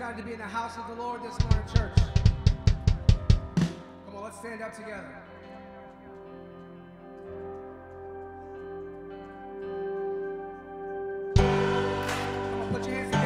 excited to be in the house of the Lord this morning, church? Come on, let's stand up together. Come on, put your hands together.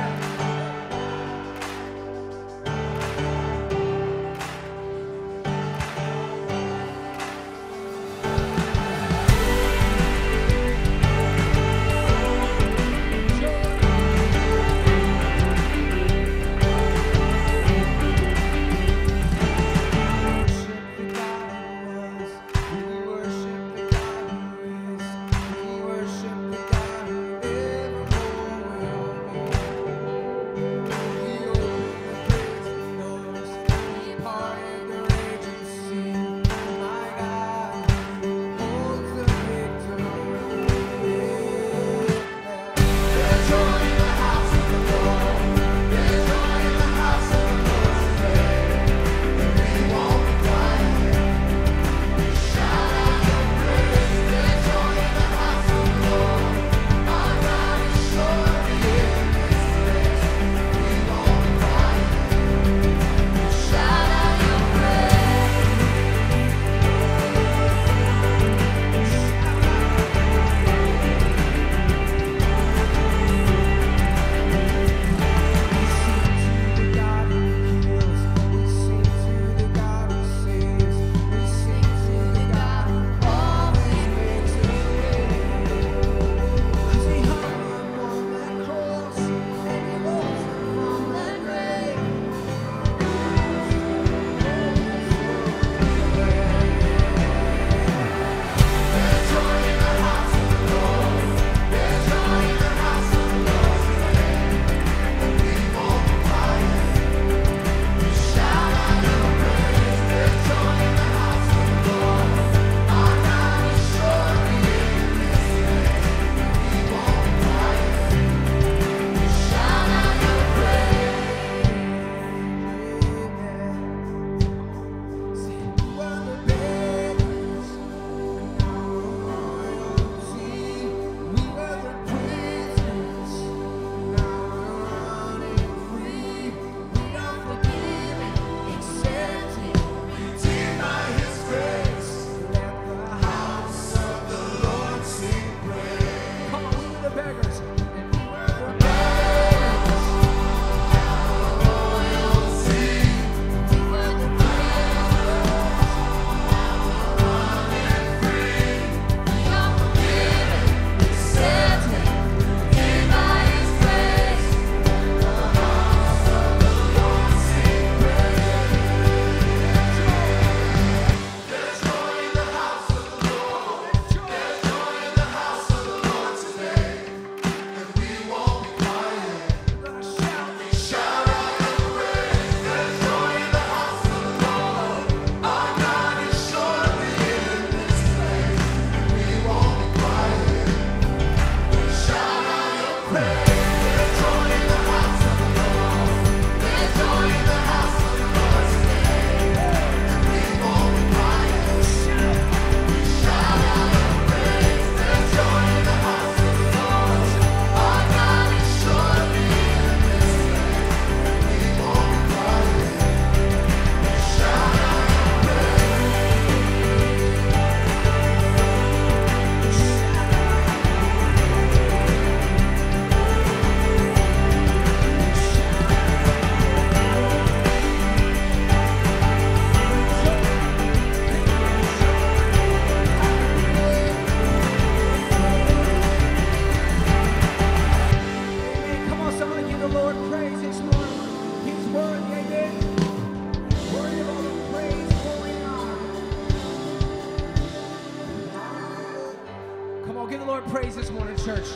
Give the Lord praise this morning, church.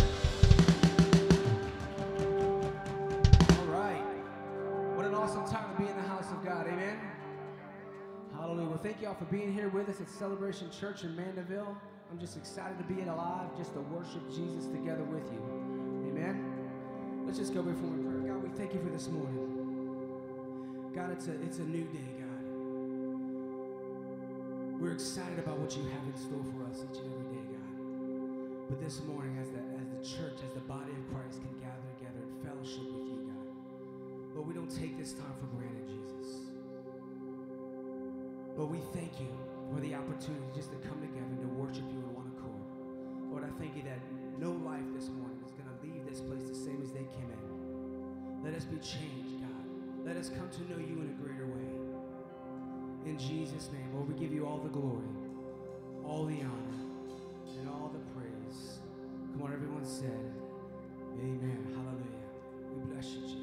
All right. What an awesome time to be in the house of God. Amen. Hallelujah. Well, thank y'all for being here with us at Celebration Church in Mandeville. I'm just excited to be alive, just to worship Jesus together with you. Amen. Let's just go before we pray. God, we thank you for this morning. God, it's a new day, God. We're excited about what you have in store for us each and every day, God. But this morning, as the church, as the body of Christ can gather together and fellowship with you, God. Lord, we don't take this time for granted, Jesus. Lord, we thank you for the opportunity just to come together and to worship you in one accord. Lord, I thank you that no life this morning is going to leave this place the same as they came in. Let us be changed, God. Let us come to know you in a greater way. In Jesus' name, Lord, we give you all the glory, all the honor, and all the praise. Come on, everyone said, amen. Hallelujah. We bless you, Jesus.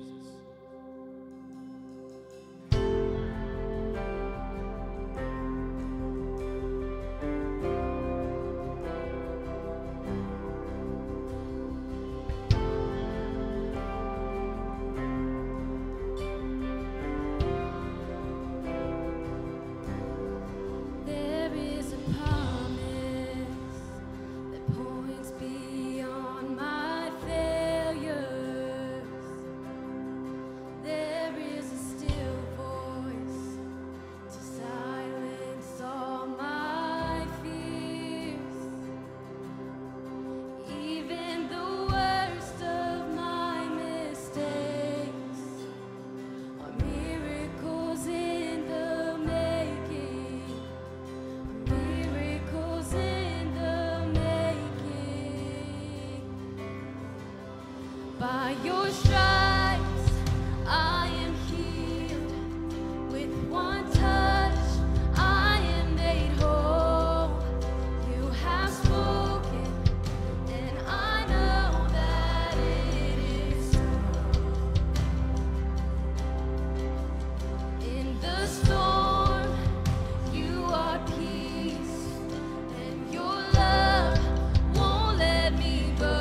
By your stripes I am healed. With one touch I am made whole. You have spoken, and I know that it is so. In the storm, you are peace, and your love won't let me go.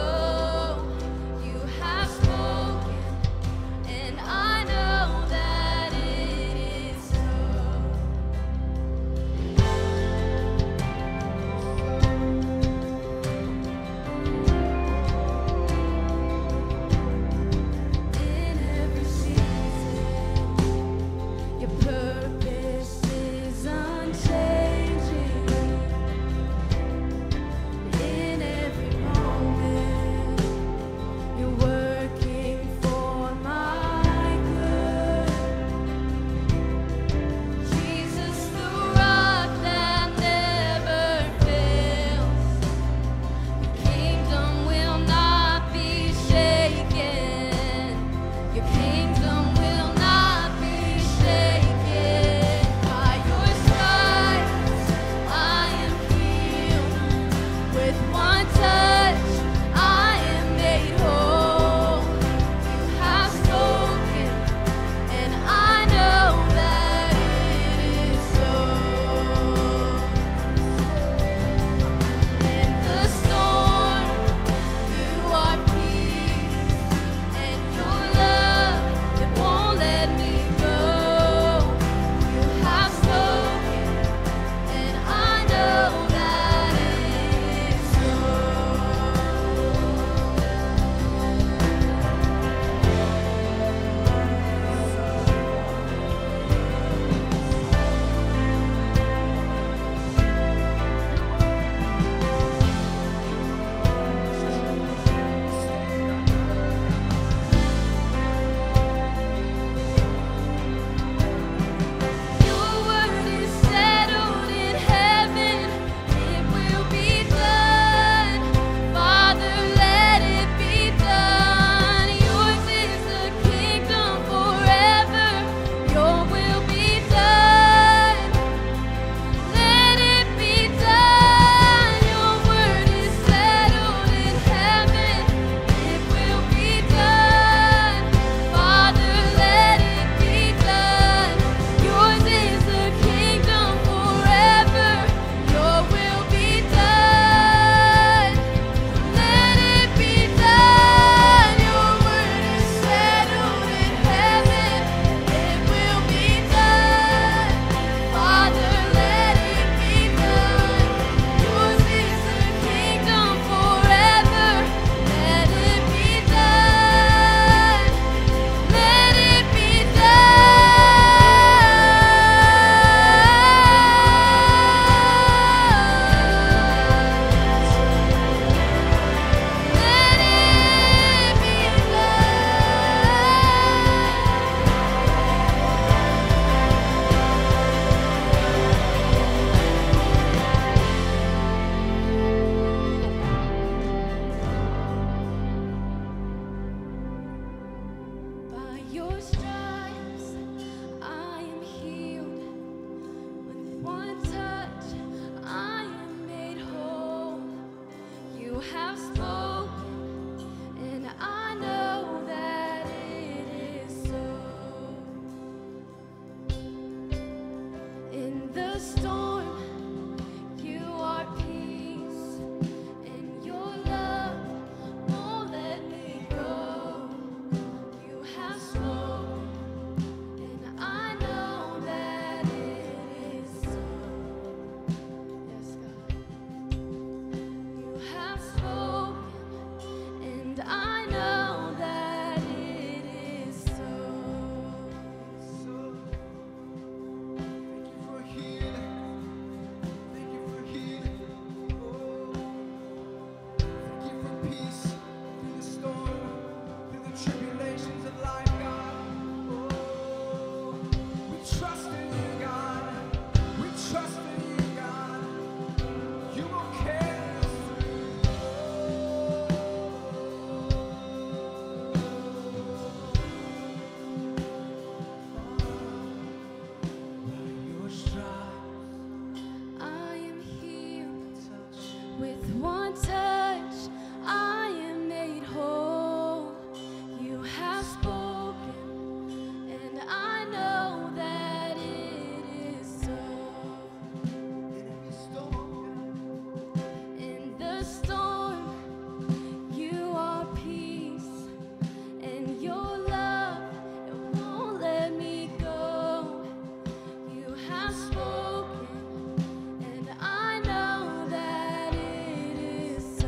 Spoken, and I know that it is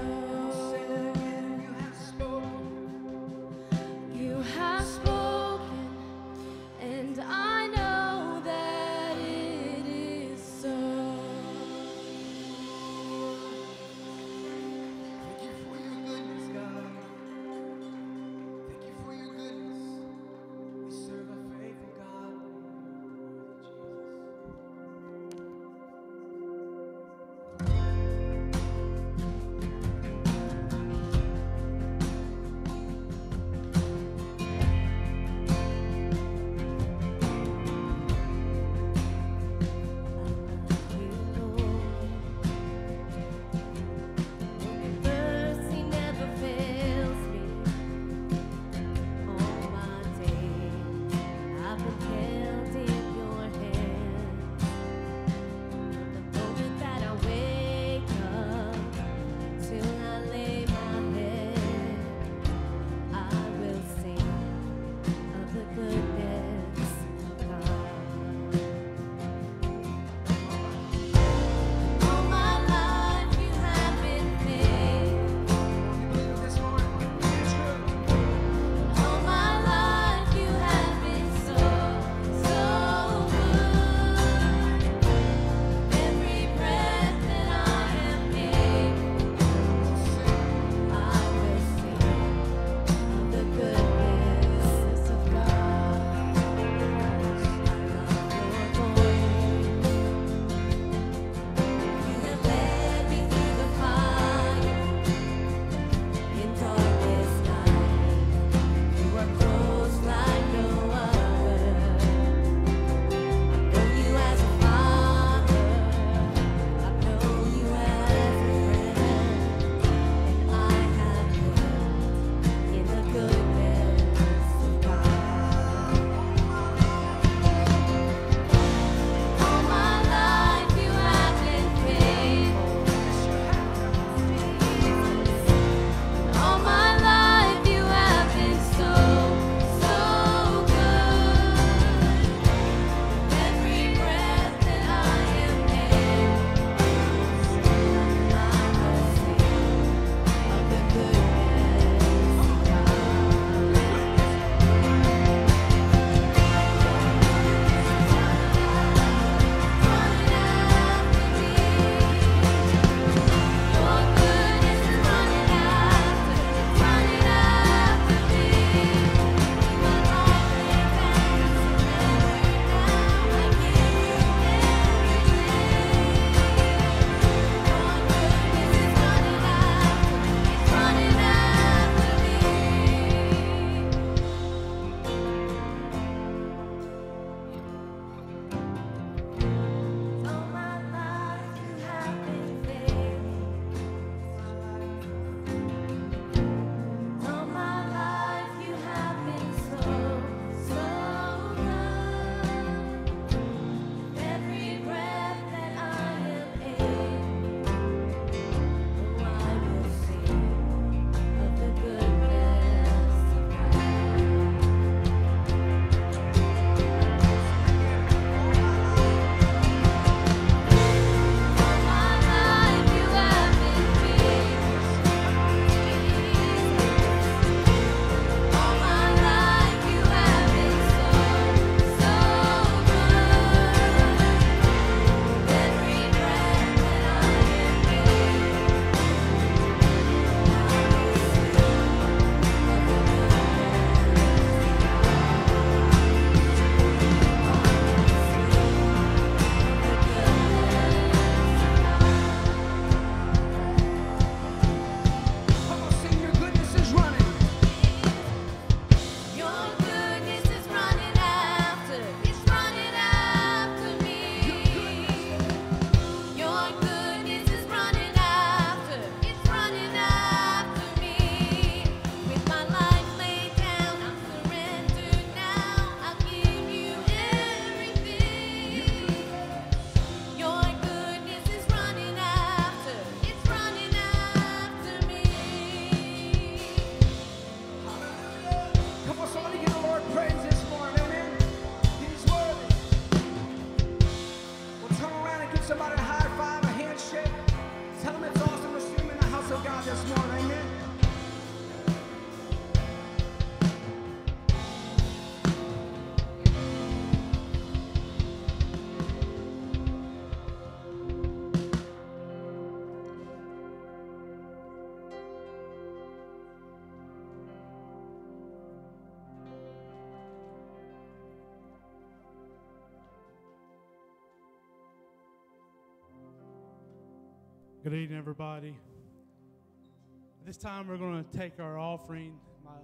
Good evening, everybody. This time we're going to take our offering.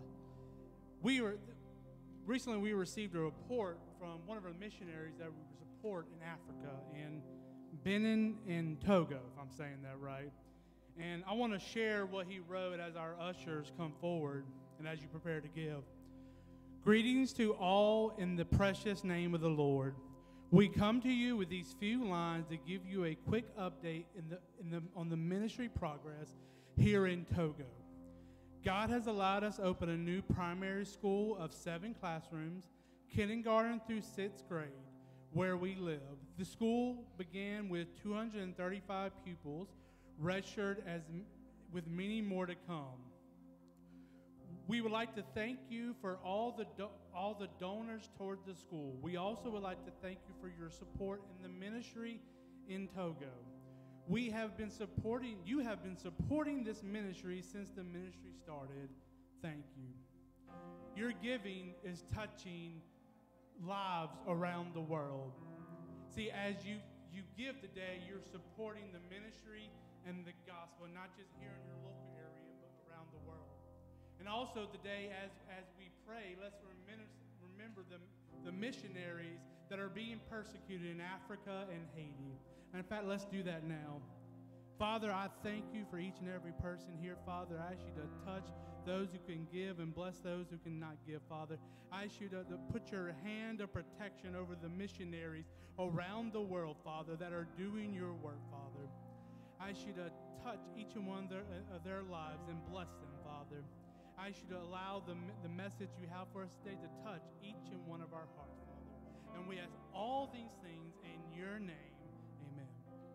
Recently we received a report from one of our missionaries that we support in Africa, in Benin and Togo, if I'm saying that right. And I want to share what he wrote as our ushers come forward and as you prepare to give. Greetings to all in the precious name of the Lord. We come to you with these few lines to give you a quick update on the ministry progress here in Togo. God has allowed us to open a new primary school of 7 classrooms, kindergarten through 6th grade, where we live. The school began with 235 pupils, registered with many more to come. We would like to thank you for all the donors toward the school. We also would like to thank you for your support in the ministry in Togo. You have been supporting this ministry since the ministry started. Thank you. Your giving is touching lives around the world. See, as you give today, you're supporting the ministry and the gospel, not just here in your local area, but around the world. And also today, as we pray, let's remember the missionaries that are being persecuted in Africa and Haiti. And in fact, let's do that now. Father, I thank you for each and every person here. Father, I ask you to touch those who can give and bless those who cannot give, Father. I ask you to put your hand of protection over the missionaries around the world, Father, that are doing your work, Father. I ask you to touch each and one of their lives and bless them, Father. I ask you to allow the message you have for us today to touch each and one of our hearts, Father. And we ask all these things in your name. Amen.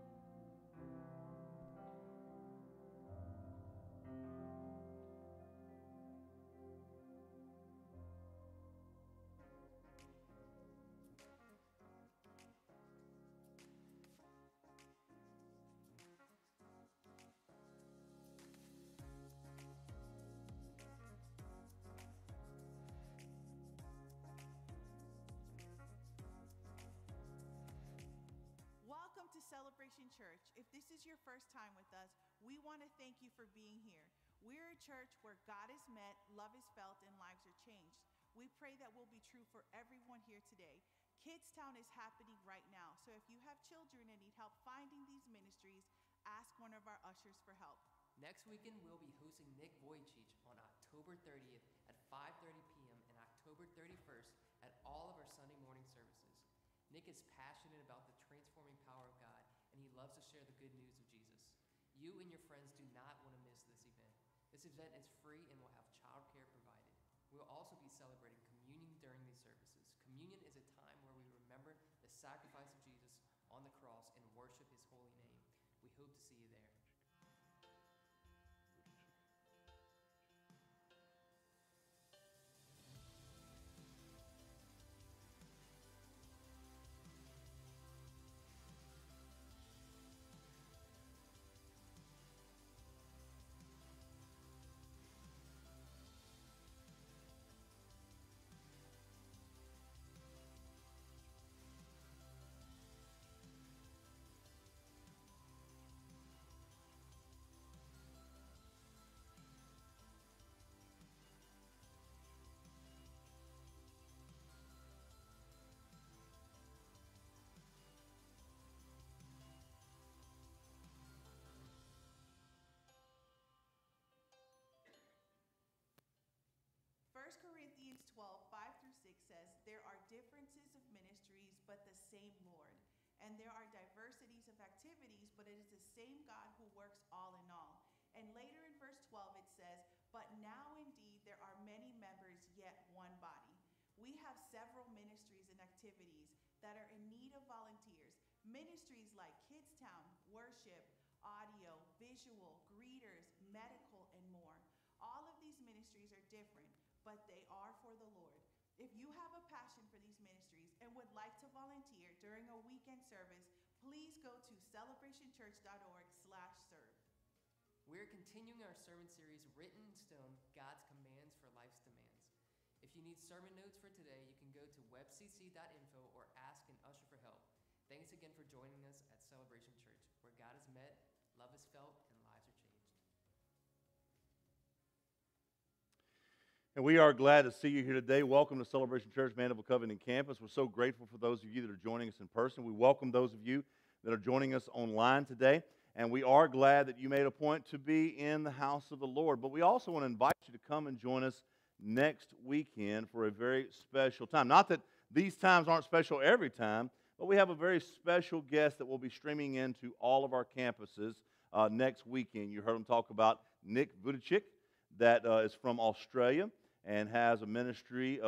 Welcome to Celebration Church. If this is your first time with us, we want to thank you for being here. We're a church where God is met, love is felt, and lives are changed. We pray that will be true for everyone here today. Kidstown is happening right now, so if you have children and need help finding these ministries, ask one of our ushers for help. Next weekend, we'll be hosting Nick Vujicic on October 30th at 5:30 p.m. and October 31st at all of our Sunday morning services. Nick is passionate about the transforming power of God, and he loves to share the good news of Jesus. You and your friends do not want to miss this event. This event is free and will have childcare provided. We will also be celebrating communion during these services. Communion is a time where we remember the sacrifice of Jesus on the cross and worship his holy name. We hope to see you there. First Corinthians 12, 5 through 6 says, there are differences of ministries, but the same Lord. And there are diversities of activities, but it is the same God who works all in all. And later in verse 12 it says, but now indeed there are many members, yet one body. We have several ministries and activities that are in need of volunteers. Ministries like Kidstown, worship, audio, visual, greeters, medical, and more. All of these ministries are different, but they are for the Lord. If you have a passion for these ministries and would like to volunteer during a weekend service, please go to celebrationchurch.org/serve. We're continuing our sermon series, Written in Stone, God's Commands for Life's Demands. If you need sermon notes for today, you can go to webcc.info or ask an usher for help. Thanks again for joining us at Celebration Church, where God is met, Love is felt and lives are changed. And we are glad to see you here today. Welcome to Celebration Church Mandeville Covenant Campus. We're so grateful for those of you that are joining us in person. We welcome those of you that are joining us online today. And we are glad that you made a point to be in the house of the Lord. But we also want to invite you to come and join us next weekend for a very special time. Not that these times aren't special every time, but we have a very special guest that will be streaming into all of our campuses next weekend. You heard him talk about Nick Vujicic, that is from Australia and has a ministry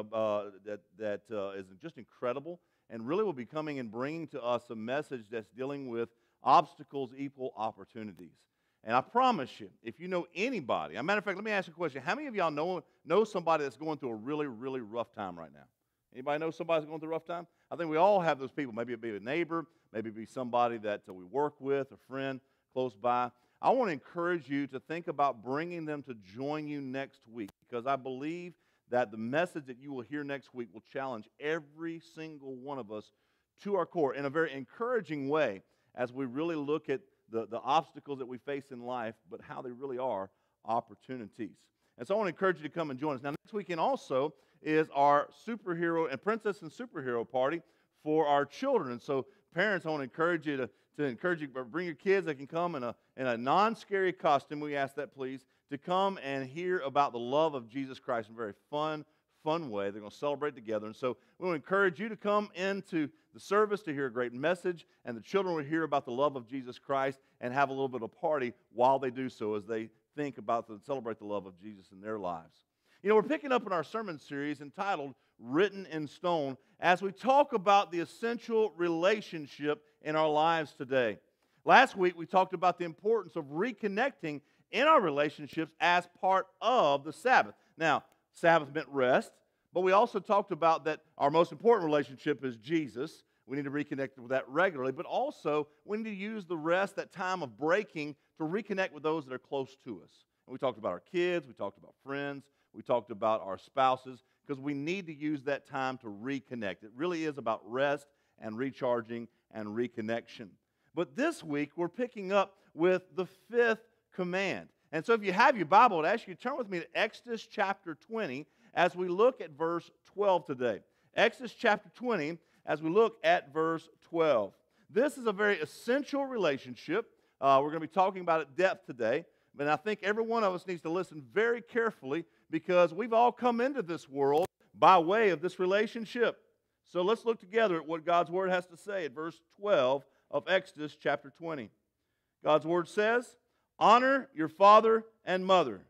that is just incredible, and really will be coming and bringing to us a message that's dealing with obstacles equal opportunities. And I promise you, if you know anybody, as a matter of fact, let me ask you a question. How many of y'all know somebody that's going through a really, really rough time right now? Anybody know somebody that's going through a rough time? I think we all have those people. Maybe it be a neighbor, maybe it be somebody that we work with, a friend close by. I want to encourage you to think about bringing them to join you next week, because I believe that the message that you will hear next week will challenge every single one of us to our core in a very encouraging way as we really look at the obstacles that we face in life, but how they really are opportunities. And so I want to encourage you to come and join us. Now, next weekend also is our superhero and princess and superhero party for our children. And so parents, I want to encourage you to encourage you to bring your kids. They can come in a non-scary costume. We ask that, please, to come and hear about the love of Jesus Christ in a very fun way. They're going to celebrate together. And so we want to encourage you to come into the service to hear a great message, and the children will hear about the love of Jesus Christ and have a little bit of party while they do so as they think about and celebrate the love of Jesus in their lives. You know, we're picking up in our sermon series entitled Written in Stone as we talk about the essential relationship in our lives today. Last week, we talked about the importance of reconnecting in our relationships as part of the Sabbath. Now, Sabbath meant rest, but we also talked about that our most important relationship is Jesus. We need to reconnect with that regularly, but also we need to use the rest, that time of breaking, to reconnect with those that are close to us. And we talked about our kids, we talked about friends, we talked about our spouses, because we need to use that time to reconnect. It really is about rest and recharging and reconnection. But this week, we're picking up with the fifth command. And so if you have your Bible, I'd ask you to turn with me to Exodus chapter 20 as we look at verse 12 today. Exodus chapter 20 as we look at verse 12. This is a very essential relationship. We're going to be talking about it in depth today. But I think every one of us needs to listen very carefully, because we've all come into this world by way of this relationship. So let's look together at what God's Word has to say at verse 12 of Exodus chapter 20. God's Word says, "Honor your father and mother.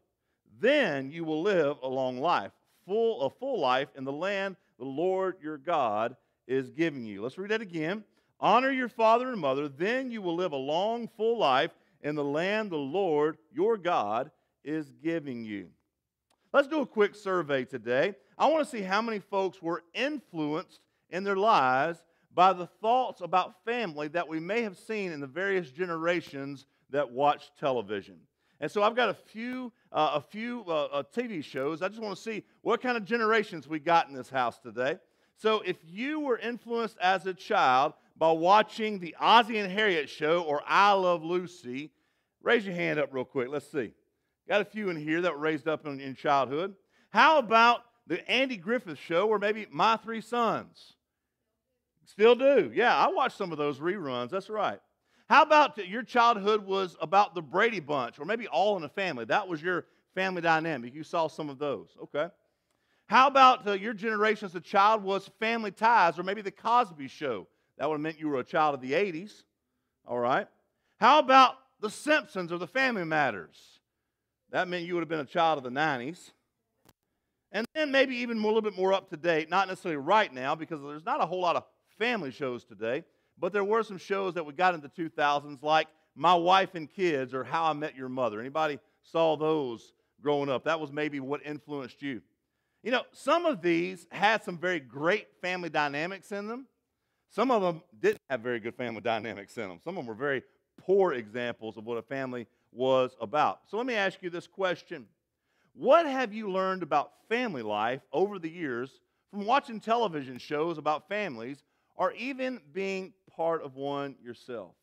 Then you will live a long life, a full life in the land the Lord your God is giving you." Let's read that again. "Honor your father and mother. Then you will live a long, full life in the land the Lord your God is giving you." Let's do a quick survey today. I want to see how many folks were influenced in their lives by the thoughts about family that we may have seen in the various generations that watch television. And so I've got a few TV shows. I just want to see what kind of generations we got in this house today. So if you were influenced as a child by watching the Ozzie and Harriet show or I Love Lucy, raise your hand up real quick. Let's see. Got a few in here that were raised up in childhood. How about the Andy Griffith show or maybe My Three Sons? Still do. Yeah, I watched some of those reruns. That's right. How about your childhood was about the Brady Bunch or maybe All in the Family? That was your family dynamic. You saw some of those. Okay. How about your generation as a child was Family Ties or maybe the Cosby Show? That would have meant you were a child of the 80s. All right. How about the Simpsons or the Family Matters? That meant you would have been a child of the 90s. And then maybe even a little bit more up to date, not necessarily right now because there's not a whole lot of family shows today, but there were some shows that we got in the 2000s like My Wife and Kids or How I Met Your Mother. Anybody saw those growing up? That was maybe what influenced you. You know, some of these had some very great family dynamics in them. Some of them didn't have very good family dynamics in them. Some of them were very poor examples of what a family was about. So let me ask you this question. What have you learned about family life over the years from watching television shows about families or even being part of one yourself?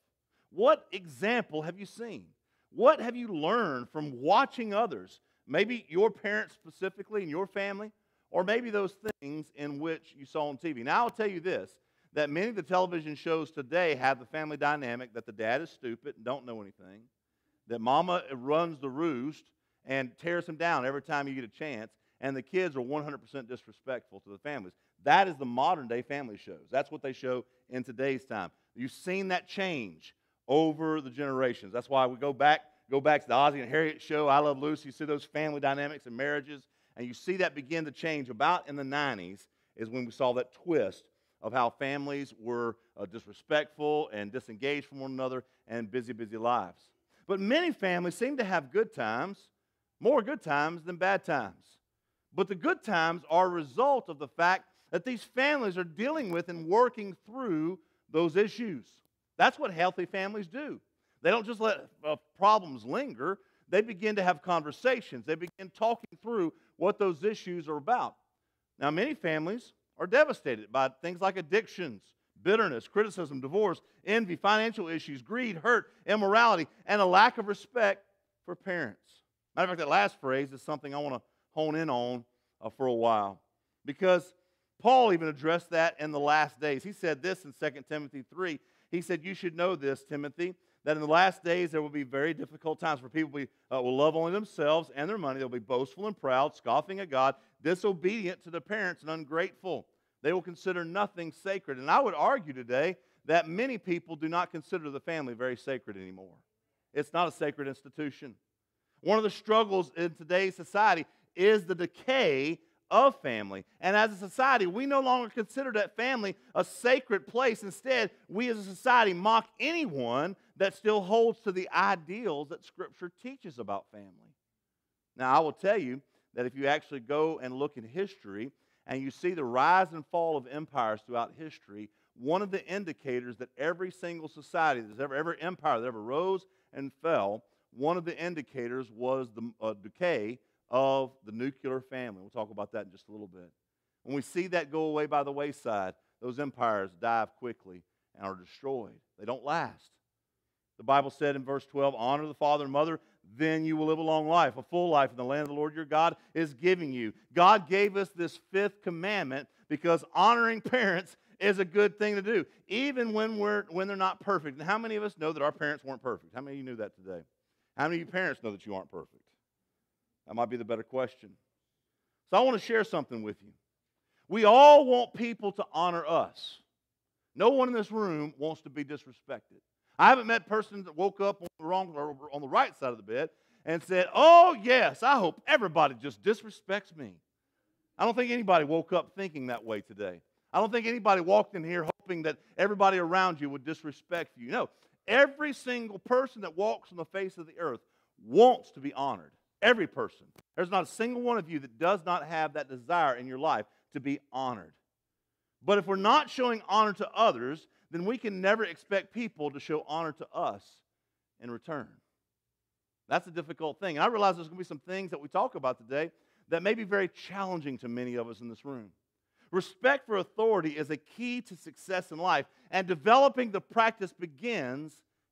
What example have you seen? What have you learned from watching others? Maybe your parents specifically in your family, or maybe those things in which you saw on TV. Now, I'll tell you this, that many of the television shows today have the family dynamic that the dad is stupid and don't know anything, that mama runs the roost and tears him down every time you get a chance, and the kids are 100% disrespectful to the families. That is the modern-day family shows. That's what they show in today's time. You've seen that change over the generations. That's why we go back to the Ozzie and Harriet show, I Love Lucy. You see those family dynamics and marriages, and you see that begin to change. About in the 90s is when we saw that twist of how families were disrespectful and disengaged from one another and busy lives. But many families seem to have good times, more good times than bad times. But the good times are a result of the fact that these families are dealing with and working through those issues. That's what healthy families do. They don't just let problems linger. They begin to have conversations. They begin talking through what those issues are about. Now, many families are devastated by things like addictions, bitterness, criticism, divorce, envy, financial issues, greed, hurt, immorality, and a lack of respect for parents. Matter of fact, that last phrase is something I want to hone in on for a while, because Paul even addressed that in the last days. He said this in 2 Timothy 3. He said, you should know this, Timothy, that in the last days there will be very difficult times for people will love only themselves and their money. They'll be boastful and proud, scoffing at God, disobedient to their parents, and ungrateful. They will consider nothing sacred. And I would argue today that many people do not consider the family very sacred anymore. It's not a sacred institution. One of the struggles in today's society is the decay of family. And as a society, we no longer consider that family a sacred place. Instead, we as a society mock anyone that still holds to the ideals that Scripture teaches about family. Now, I will tell you that if you actually go and look in history and you see the rise and fall of empires throughout history, one of the indicators that every single society, every empire that ever rose and fell, one of the indicators was the decay of the nuclear family. We'll talk about that in just a little bit. When we see that go away by the wayside, those empires die quickly and are destroyed. They don't last. The Bible said in verse 12, honor the father and mother, then you will live a long life, a full life in the land of the Lord your God is giving you. God gave us this fifth commandment because honoring parents is a good thing to do, even when they're not perfect. And how many of us know that our parents weren't perfect? How many of you knew that today? How many of you parents know that you aren't perfect? That might be the better question. So I want to share something with you. We all want people to honor us. No one in this room wants to be disrespected. I haven't met persons that woke up on the wrong or on the right side of the bed and said, oh, yes, I hope everybody just disrespects me. I don't think anybody woke up thinking that way today. I don't think anybody walked in here hoping that everybody around you would disrespect you. No, every single person that walks on the face of the earth wants to be honored. Every person. There's not a single one of you that does not have that desire in your life to be honored. But if we're not showing honor to others, then we can never expect people to show honor to us in return. That's a difficult thing. And I realize there's going to be some things that we talk about today that may be very challenging to many of us in this room. Respect for authority is a key to success in life, and developing the practice begins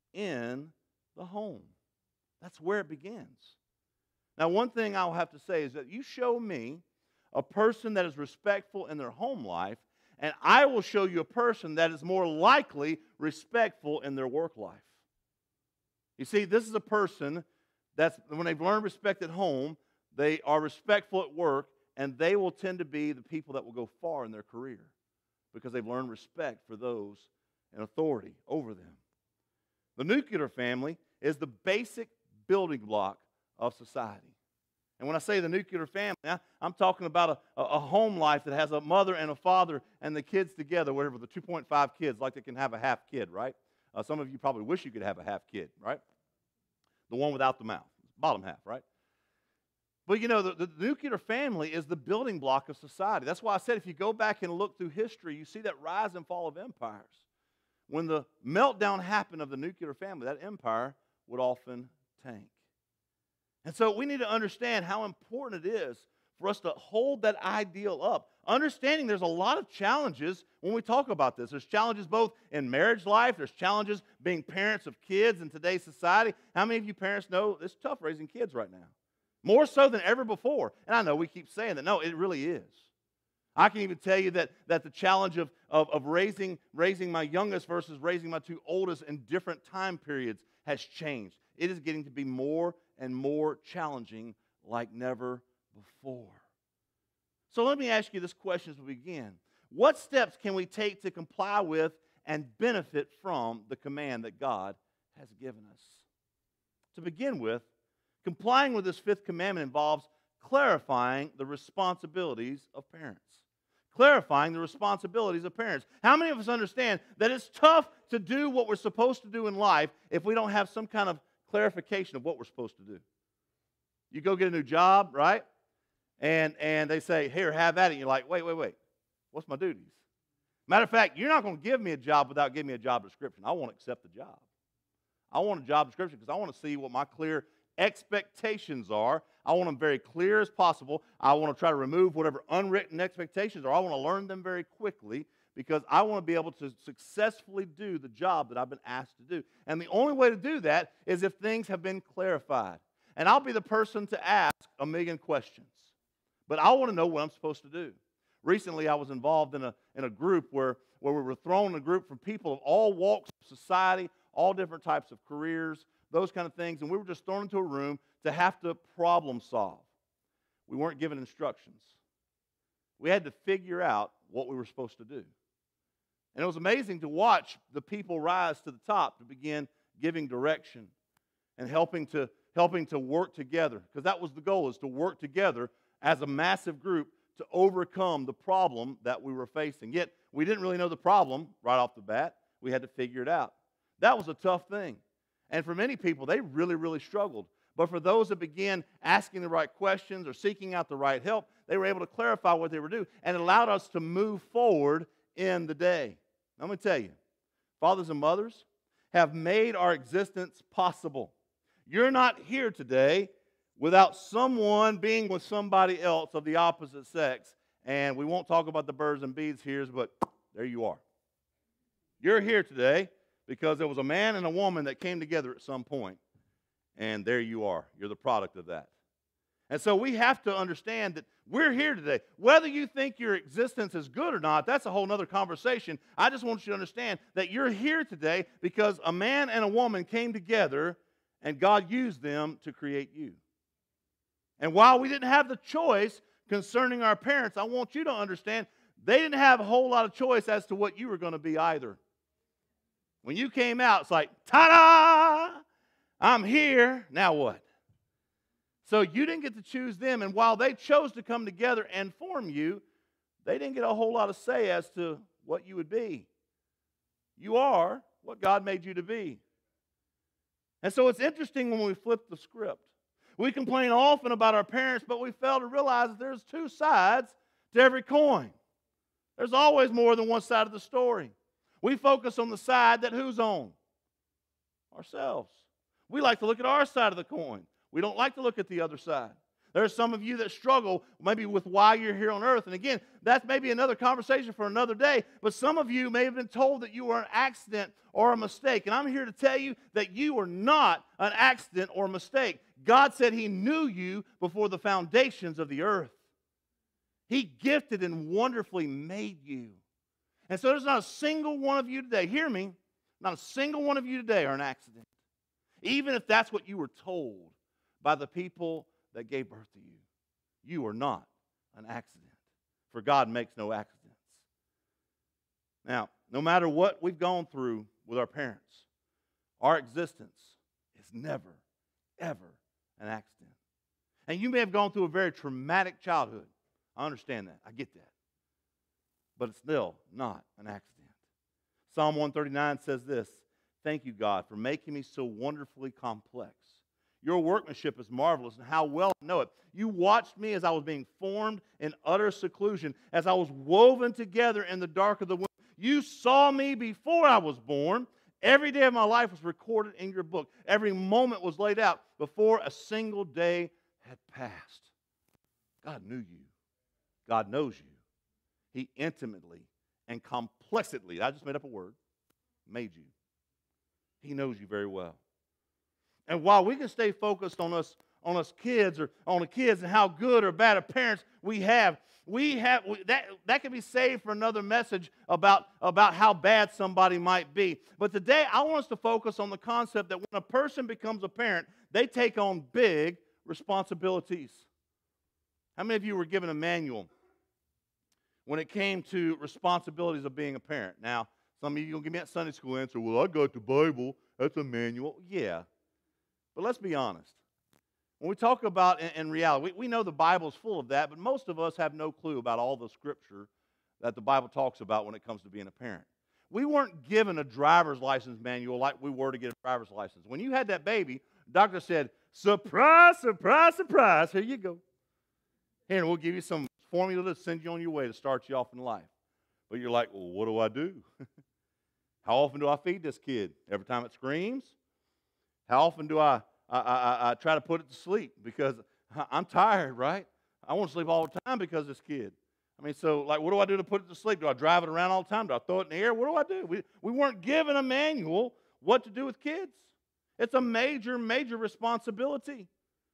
in the home. That's where it begins. Now, one thing I'll have to say is that you show me a person that is respectful in their home life, and I will show you a person that is more likely respectful in their work life. You see, this is a person that's, when they've learned respect at home, they are respectful at work, and they will tend to be the people that will go far in their career because they've learned respect for those in authority over them. The nuclear family is the basic building block of society. And when I say the nuclear family, I'm talking about a home life that has a mother and a father and the kids together, whatever, the 2.5 kids, like they can have a half kid, right? Some of you probably wish you could have a half kid, right? The one without the mouth, bottom half, right? But you know, the nuclear family is the building block of society. That's why I said if you go back and look through history, you see that rise and fall of empires. When the meltdown happened of the nuclear family, that empire would often tank. And so we need to understand how important it is for us to hold that ideal up. Understanding there's a lot of challenges when we talk about this. There's challenges both in marriage life. There's challenges being parents of kids in today's society. How many of you parents know it's tough raising kids right now? More so than ever before. And I know we keep saying that. No, it really is. I can even tell you that the challenge of raising my youngest versus raising my two oldest in different time periods has changed. It is getting to be more and more challenging like never before. So let me ask you this question as we begin. What steps can we take to comply with and benefit from the command that God has given us? To begin with, complying with this fifth commandment involves clarifying the responsibilities of parents. Clarifying the responsibilities of parents. How many of us understand that it's tough to do what we're supposed to do in life if we don't have some kind of clarification of what we're supposed to do? You go get a new job, right? And they say, here, have at it. And you're like, wait. What's my duties? Matter of fact, you're not going to give me a job without giving me a job description. I want to accept the job. I want a job description because I want to see what my clear expectations are. I want them very clear as possible. I want to try to remove whatever unwritten expectations are. I want to learn them very quickly because I want to be able to successfully do the job that I've been asked to do. And the only way to do that is if things have been clarified. And I'll be the person to ask a million questions. But I want to know what I'm supposed to do. Recently, I was involved in a group where we were thrown in a group from people of all walks of society, all different types of careers, those kind of things, and we were just thrown into a room to have to problem solve. We weren't given instructions. We had to figure out what we were supposed to do. And it was amazing to watch the people rise to the top to begin giving direction and helping to work together, because that was the goal, is to work together as a massive group to overcome the problem that we were facing. Yet, we didn't really know the problem right off the bat. We had to figure it out. That was a tough thing. And for many people, they really, really struggled. But for those that began asking the right questions or seeking out the right help, they were able to clarify what they were doing, and it allowed us to move forward in the day. Now, let me tell you, fathers and mothers have made our existence possible. You're not here today without someone being with somebody else of the opposite sex. And we won't talk about the birds and bees here, but there you are. You're here today because there was a man and a woman that came together at some point, and there you are. You're the product of that. And so we have to understand that we're here today. Whether you think your existence is good or not, that's a whole other conversation. I just want you to understand that you're here today because a man and a woman came together and God used them to create you. And while we didn't have the choice concerning our parents, I want you to understand they didn't have a whole lot of choice as to what you were going to be either. When you came out, it's like, ta-da! I'm here. Now what? So you didn't get to choose them. And while they chose to come together and form you, they didn't get a whole lot of say as to what you would be. You are what God made you to be. And so it's interesting when we flip the script. We complain often about our parents, but we fail to realize that there's two sides to every coin. There's always more than one side of the story. We focus on the side that who's on? Ourselves. We like to look at our side of the coin. We don't like to look at the other side. There are some of you that struggle maybe with why you're here on earth. And again, that's maybe another conversation for another day. But some of you may have been told that you were an accident or a mistake. And I'm here to tell you that you are not an accident or a mistake. God said He knew you before the foundations of the earth. He gifted and wonderfully made you. And so there's not a single one of you today, hear me, not a single one of you today are an accident. Even if that's what you were told by the people that gave birth to you. You are not an accident, for God makes no accidents. Now, no matter what we've gone through with our parents, our existence is never, ever an accident. And you may have gone through a very traumatic childhood. I understand that. I get that. But it's still not an accident. Psalm 139 says this, "Thank you, God, for making me so wonderfully complex. Your workmanship is marvelous, and how well I know it. You watched me as I was being formed in utter seclusion, as I was woven together in the dark of the womb. You saw me before I was born. Every day of my life was recorded in your book. Every moment was laid out before a single day had passed." God knew you. God knows you. He intimately and complexly, I just made up a word, made you. He knows you very well. And while we can stay focused on us kids or on the kids and how good or bad of parents we have that can be saved for another message about how bad somebody might be. But today I want us to focus on the concept that when a person becomes a parent, they take on big responsibilities. How many of you were given a manual when it came to responsibilities of being a parent? Now, some of you are going to give me that Sunday school answer, well, I got the Bible, that's a manual. Yeah, but let's be honest. When we talk about, in reality, we know the Bible is full of that, but most of us have no clue about all the Scripture that the Bible talks about when it comes to being a parent. We weren't given a driver's license manual like we were to get a driver's license. When you had that baby, the doctor said, surprise, surprise, surprise, here you go. Here, we'll give you some formula to send you on your way to start you off in life. But you're like, well, what do I do? How often do I feed this kid? Every time it screams? How often do I try to put it to sleep? Because I'm tired, right? I want to sleep all the time because of this kid. I mean, so, like, what do I do to put it to sleep? Do I drive it around all the time? Do I throw it in the air? What do I do? We weren't given a manual what to do with kids. It's a major, major responsibility.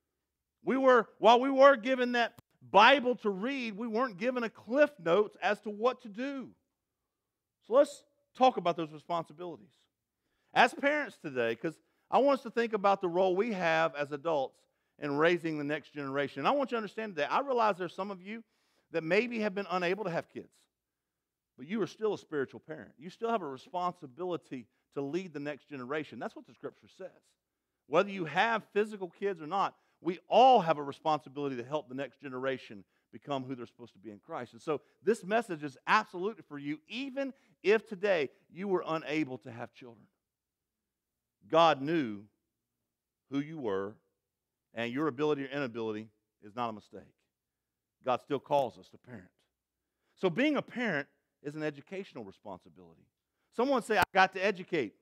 While we were given that Bible to read, we weren't given a cliff notes as to what to do. So let's talk about those responsibilities. As parents today, because I want us to think about the role we have as adults in raising the next generation. And I want you to understand today, I realize there's some of you that maybe have been unable to have kids, but you are still a spiritual parent. You still have a responsibility to lead the next generation. That's what the Scripture says. Whether you have physical kids or not, we all have a responsibility to help the next generation become who they're supposed to be in Christ. And so this message is absolutely for you, even if today you were unable to have children. God knew who you were, and your ability or inability is not a mistake. God still calls us to parent. So being a parent is an educational responsibility. Someone say, I got to educate.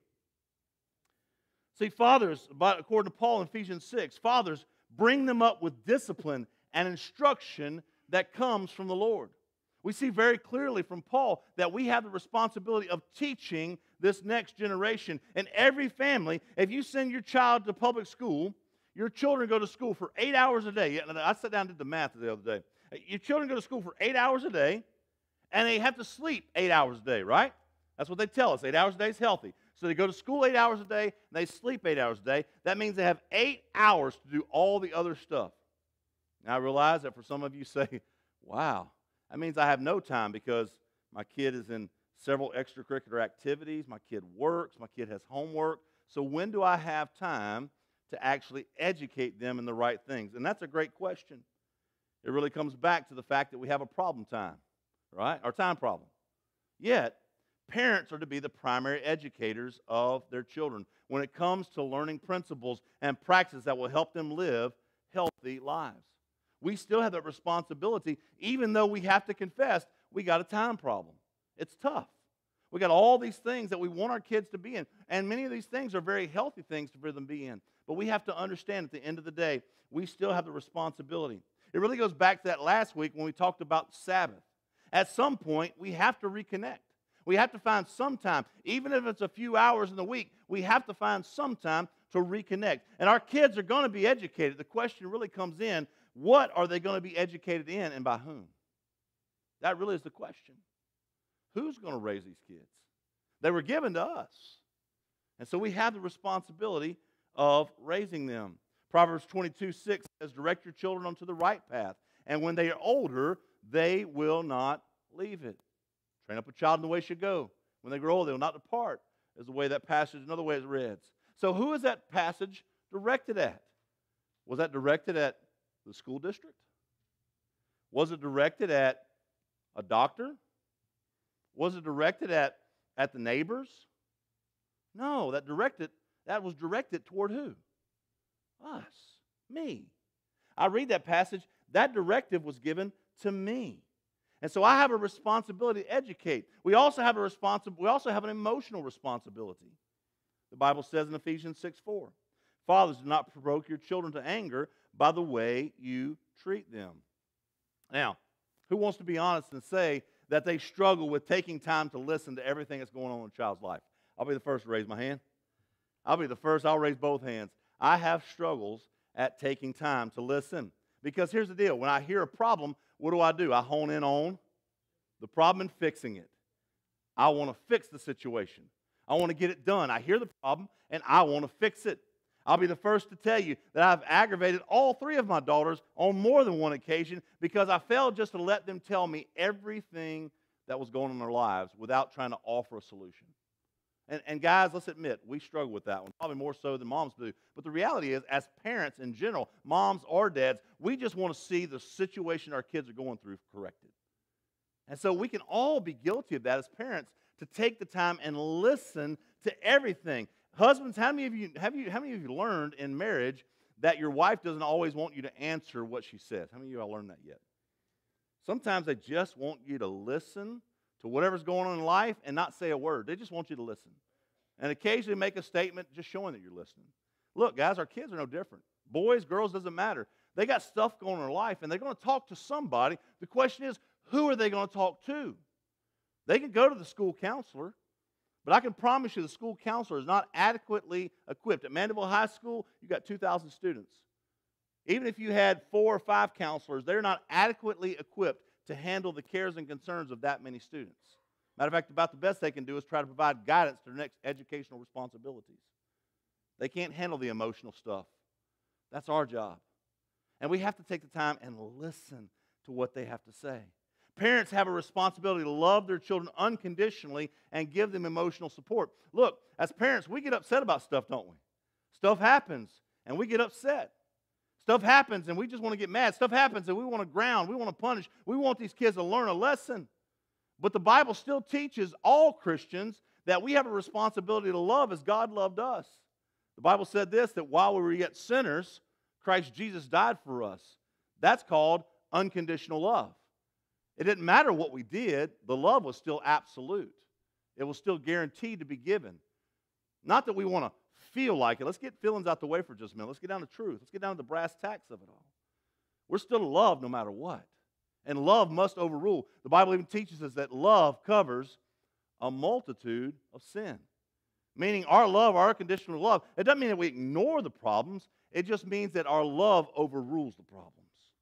See, fathers, according to Paul in Ephesians 6, fathers, bring them up with discipline and instruction that comes from the Lord. We see very clearly from Paul that we have the responsibility of teaching this next generation. In every family, if you send your child to public school, your children go to school for 8 hours a day. I sat down and did the math the other day. Your children go to school for 8 hours a day, and they have to sleep 8 hours a day, right? That's what they tell us. 8 hours a day is healthy. So they go to school 8 hours a day, and they sleep 8 hours a day. That means they have 8 hours to do all the other stuff. Now, I realize that for some of you say, wow, that means I have no time because my kid is in several extracurricular activities, my kid works, my kid has homework. So when do I have time to actually educate them in the right things? And that's a great question. It really comes back to the fact that we have a problem time, right? Our time problem. Yet, parents are to be the primary educators of their children when it comes to learning principles and practices that will help them live healthy lives. We still have that responsibility, even though we have to confess we got a time problem. It's tough. We got all these things that we want our kids to be in, and many of these things are very healthy things for them to be in. But we have to understand at the end of the day, we still have the responsibility. It really goes back to that last week when we talked about Sabbath. At some point, we have to reconnect. We have to find some time, even if it's a few hours in the week, we have to find some time to reconnect. And our kids are going to be educated. The question really comes in, what are they going to be educated in and by whom? That really is the question. Who's going to raise these kids? They were given to us. And so we have the responsibility of raising them. Proverbs 22:6 says, direct your children onto the right path, and when they are older, they will not leave it. Train up a child in the way he should go. When they grow old, they will not depart, is the way that passage, another way it reads. So who is that passage directed at? Was that directed at the school district? Was it directed at a doctor? Was it directed at the neighbors? No, that was directed toward who? Us, me. I read that passage, that directive was given to me. And so I have a responsibility to educate. We also have an emotional responsibility. The Bible says in Ephesians 6:4, fathers, do not provoke your children to anger by the way you treat them. Now, who wants to be honest and say that they struggle with taking time to listen to everything that's going on in a child's life? I'll be the first to raise my hand. I'll be the first. I'll raise both hands. I have struggles at taking time to listen. Because here's the deal. When I hear a problem, what do? I hone in on the problem and fixing it. I want to fix the situation. I want to get it done. I hear the problem, and I want to fix it. I'll be the first to tell you that I've aggravated all three of my daughters on more than one occasion because I failed just to let them tell me everything that was going on in their lives without trying to offer a solution. And guys, let's admit, we struggle with that one, probably more so than moms do. But the reality is, as parents in general, moms or dads, we just want to see the situation our kids are going through corrected. And so we can all be guilty of that as parents, to take the time and listen to everything. Husbands, how many of you learned in marriage that your wife doesn't always want you to answer what she says? How many of you all learned that yet? Sometimes they just want you to listen to whatever's going on in life and not say a word. They just want you to listen. And occasionally make a statement just showing that you're listening. Look, guys, our kids are no different. Boys, girls, doesn't matter. They got stuff going on in their life, and they're going to talk to somebody. The question is, who are they going to talk to? They can go to the school counselor, but I can promise you the school counselor is not adequately equipped. At Mandeville High School, you've got 2,000 students. Even if you had 4 or 5 counselors, they're not adequately equipped to handle the cares and concerns of that many students. Matter of fact, about the best they can do is try to provide guidance to their next educational responsibilities. They can't handle the emotional stuff. That's our job. And we have to take the time and listen to what they have to say. Parents have a responsibility to love their children unconditionally and give them emotional support. Look, as parents, we get upset about stuff, don't we? Stuff happens, and we get upset. Stuff happens, and we just want to get mad. Stuff happens, and we want to ground. We want to punish. We want these kids to learn a lesson. But the Bible still teaches all Christians that we have a responsibility to love as God loved us. The Bible said this, that while we were yet sinners, Christ Jesus died for us. That's called unconditional love. It didn't matter what we did. The love was still absolute. It was still guaranteed to be given. Not that we want to feel like it. Let's get feelings out the way for just a minute. Let's get down to truth. Let's get down to the brass tacks of it all. We're still loved no matter what. And love must overrule. The Bible even teaches us that love covers a multitude of sin. Meaning our love, our unconditional love, it doesn't mean that we ignore the problems. It just means that our love overrules the problems.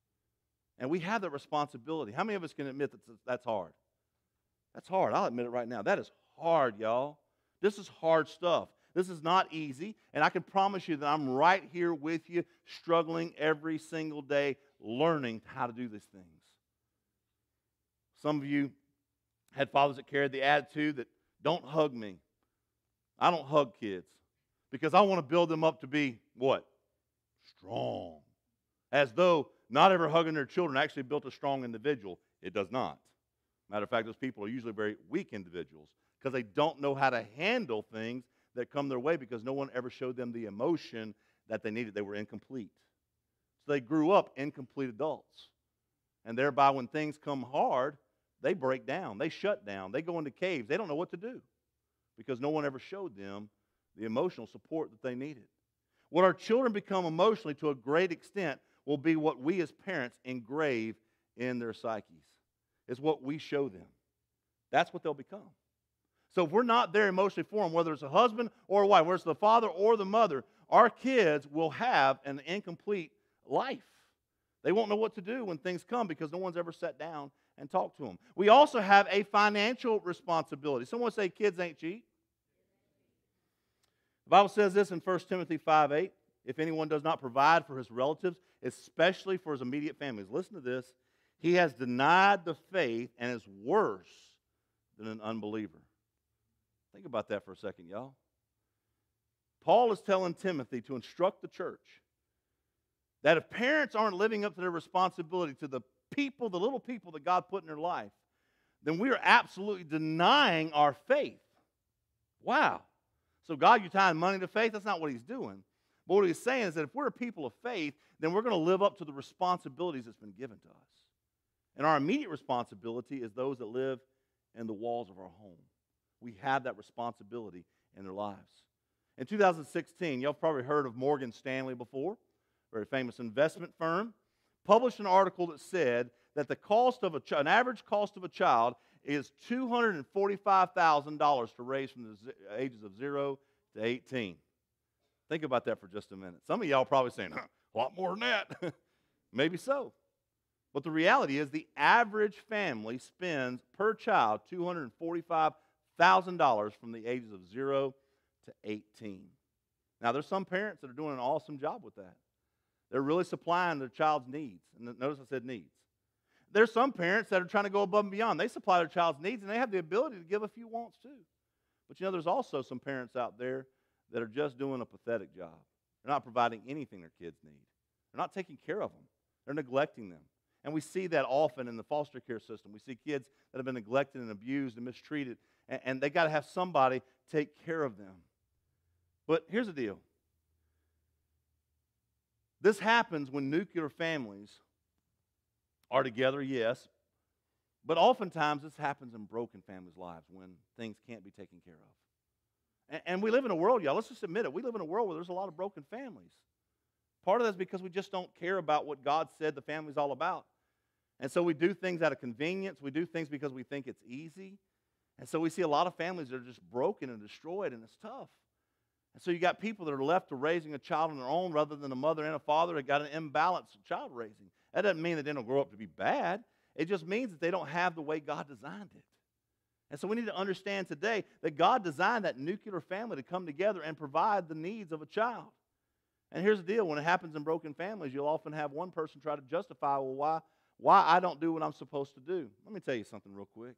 And we have that responsibility. How many of us can admit that that's hard? That's hard. I'll admit it right now. That is hard, y'all. This is hard stuff. This is not easy. And I can promise you that I'm right here with you, struggling every single day, learning how to do these things. Some of you had fathers that carried the attitude that don't hug me. I don't hug kids because I want to build them up to be what? Strong. As though not ever hugging their children actually built a strong individual. It does not. Matter of fact, those people are usually very weak individuals because they don't know how to handle things that come their way because no one ever showed them the emotion that they needed. They were incomplete. So they grew up incomplete adults. And thereby when things come hard, they break down. They shut down. They go into caves. They don't know what to do because no one ever showed them the emotional support that they needed. What our children become emotionally to a great extent will be what we as parents engrave in their psyches. It's what we show them. That's what they'll become. So if we're not there emotionally for them, whether it's a husband or a wife, whether it's the father or the mother, our kids will have an incomplete life. They won't know what to do when things come because no one's ever sat down and talked to them. We also have a financial responsibility. Someone say kids ain't cheap. The Bible says this in 1 Timothy 5:8. If anyone does not provide for his relatives, especially for his immediate families, listen to this, he has denied the faith and is worse than an unbeliever. Think about that for a second, y'all. Paul is telling Timothy to instruct the church that if parents aren't living up to their responsibility to the people, the little people that God put in their life, then we are absolutely denying our faith. Wow. So God, you're tying money to faith? That's not what he's doing. But what he's saying is that if we're a people of faith, then we're going to live up to the responsibilities that's been given to us. And our immediate responsibility is those that live in the walls of our home. We have that responsibility in their lives. In 2016, y'all probably heard of Morgan Stanley before, very famous investment firm, published an article that said that the cost of an average cost of a child is $245,000 to raise from the ages of 0 to 18. Think about that for just a minute. Some of y'all probably saying, a lot more than that. Maybe so. But the reality is the average family spends per child $245,000 from the ages of 0 to 18. Now, there's some parents that are doing an awesome job with that. They're really supplying their child's needs. And notice I said needs. There's some parents that are trying to go above and beyond. They supply their child's needs, and they have the ability to give a few wants too. But there's also some parents out there that are just doing a pathetic job. They're not providing anything their kids need. They're not taking care of them. They're neglecting them. And we see that often in the foster care system. We see kids that have been neglected and abused and mistreated, and they got to have somebody take care of them. But here's the deal. This happens when nuclear families are together, yes, but oftentimes this happens in broken families' lives when things can't be taken care of. And we live in a world, y'all, let's just admit it, we live in a world where there's a lot of broken families. Part of that is because we just don't care about what God said the family's all about. And so we do things out of convenience. We do things because we think it's easy. And so we see a lot of families that are just broken and destroyed, and it's tough. And so you got people that are left to raising a child on their own rather than a mother and a father that got an imbalance in child raising. That doesn't mean that they don't grow up to be bad. It just means that they don't have the way God designed it. And so we need to understand today that God designed that nuclear family to come together and provide the needs of a child. And here's the deal. When it happens in broken families, you'll often have one person try to justify, well, why I don't do what I'm supposed to do. Let me tell you something real quick.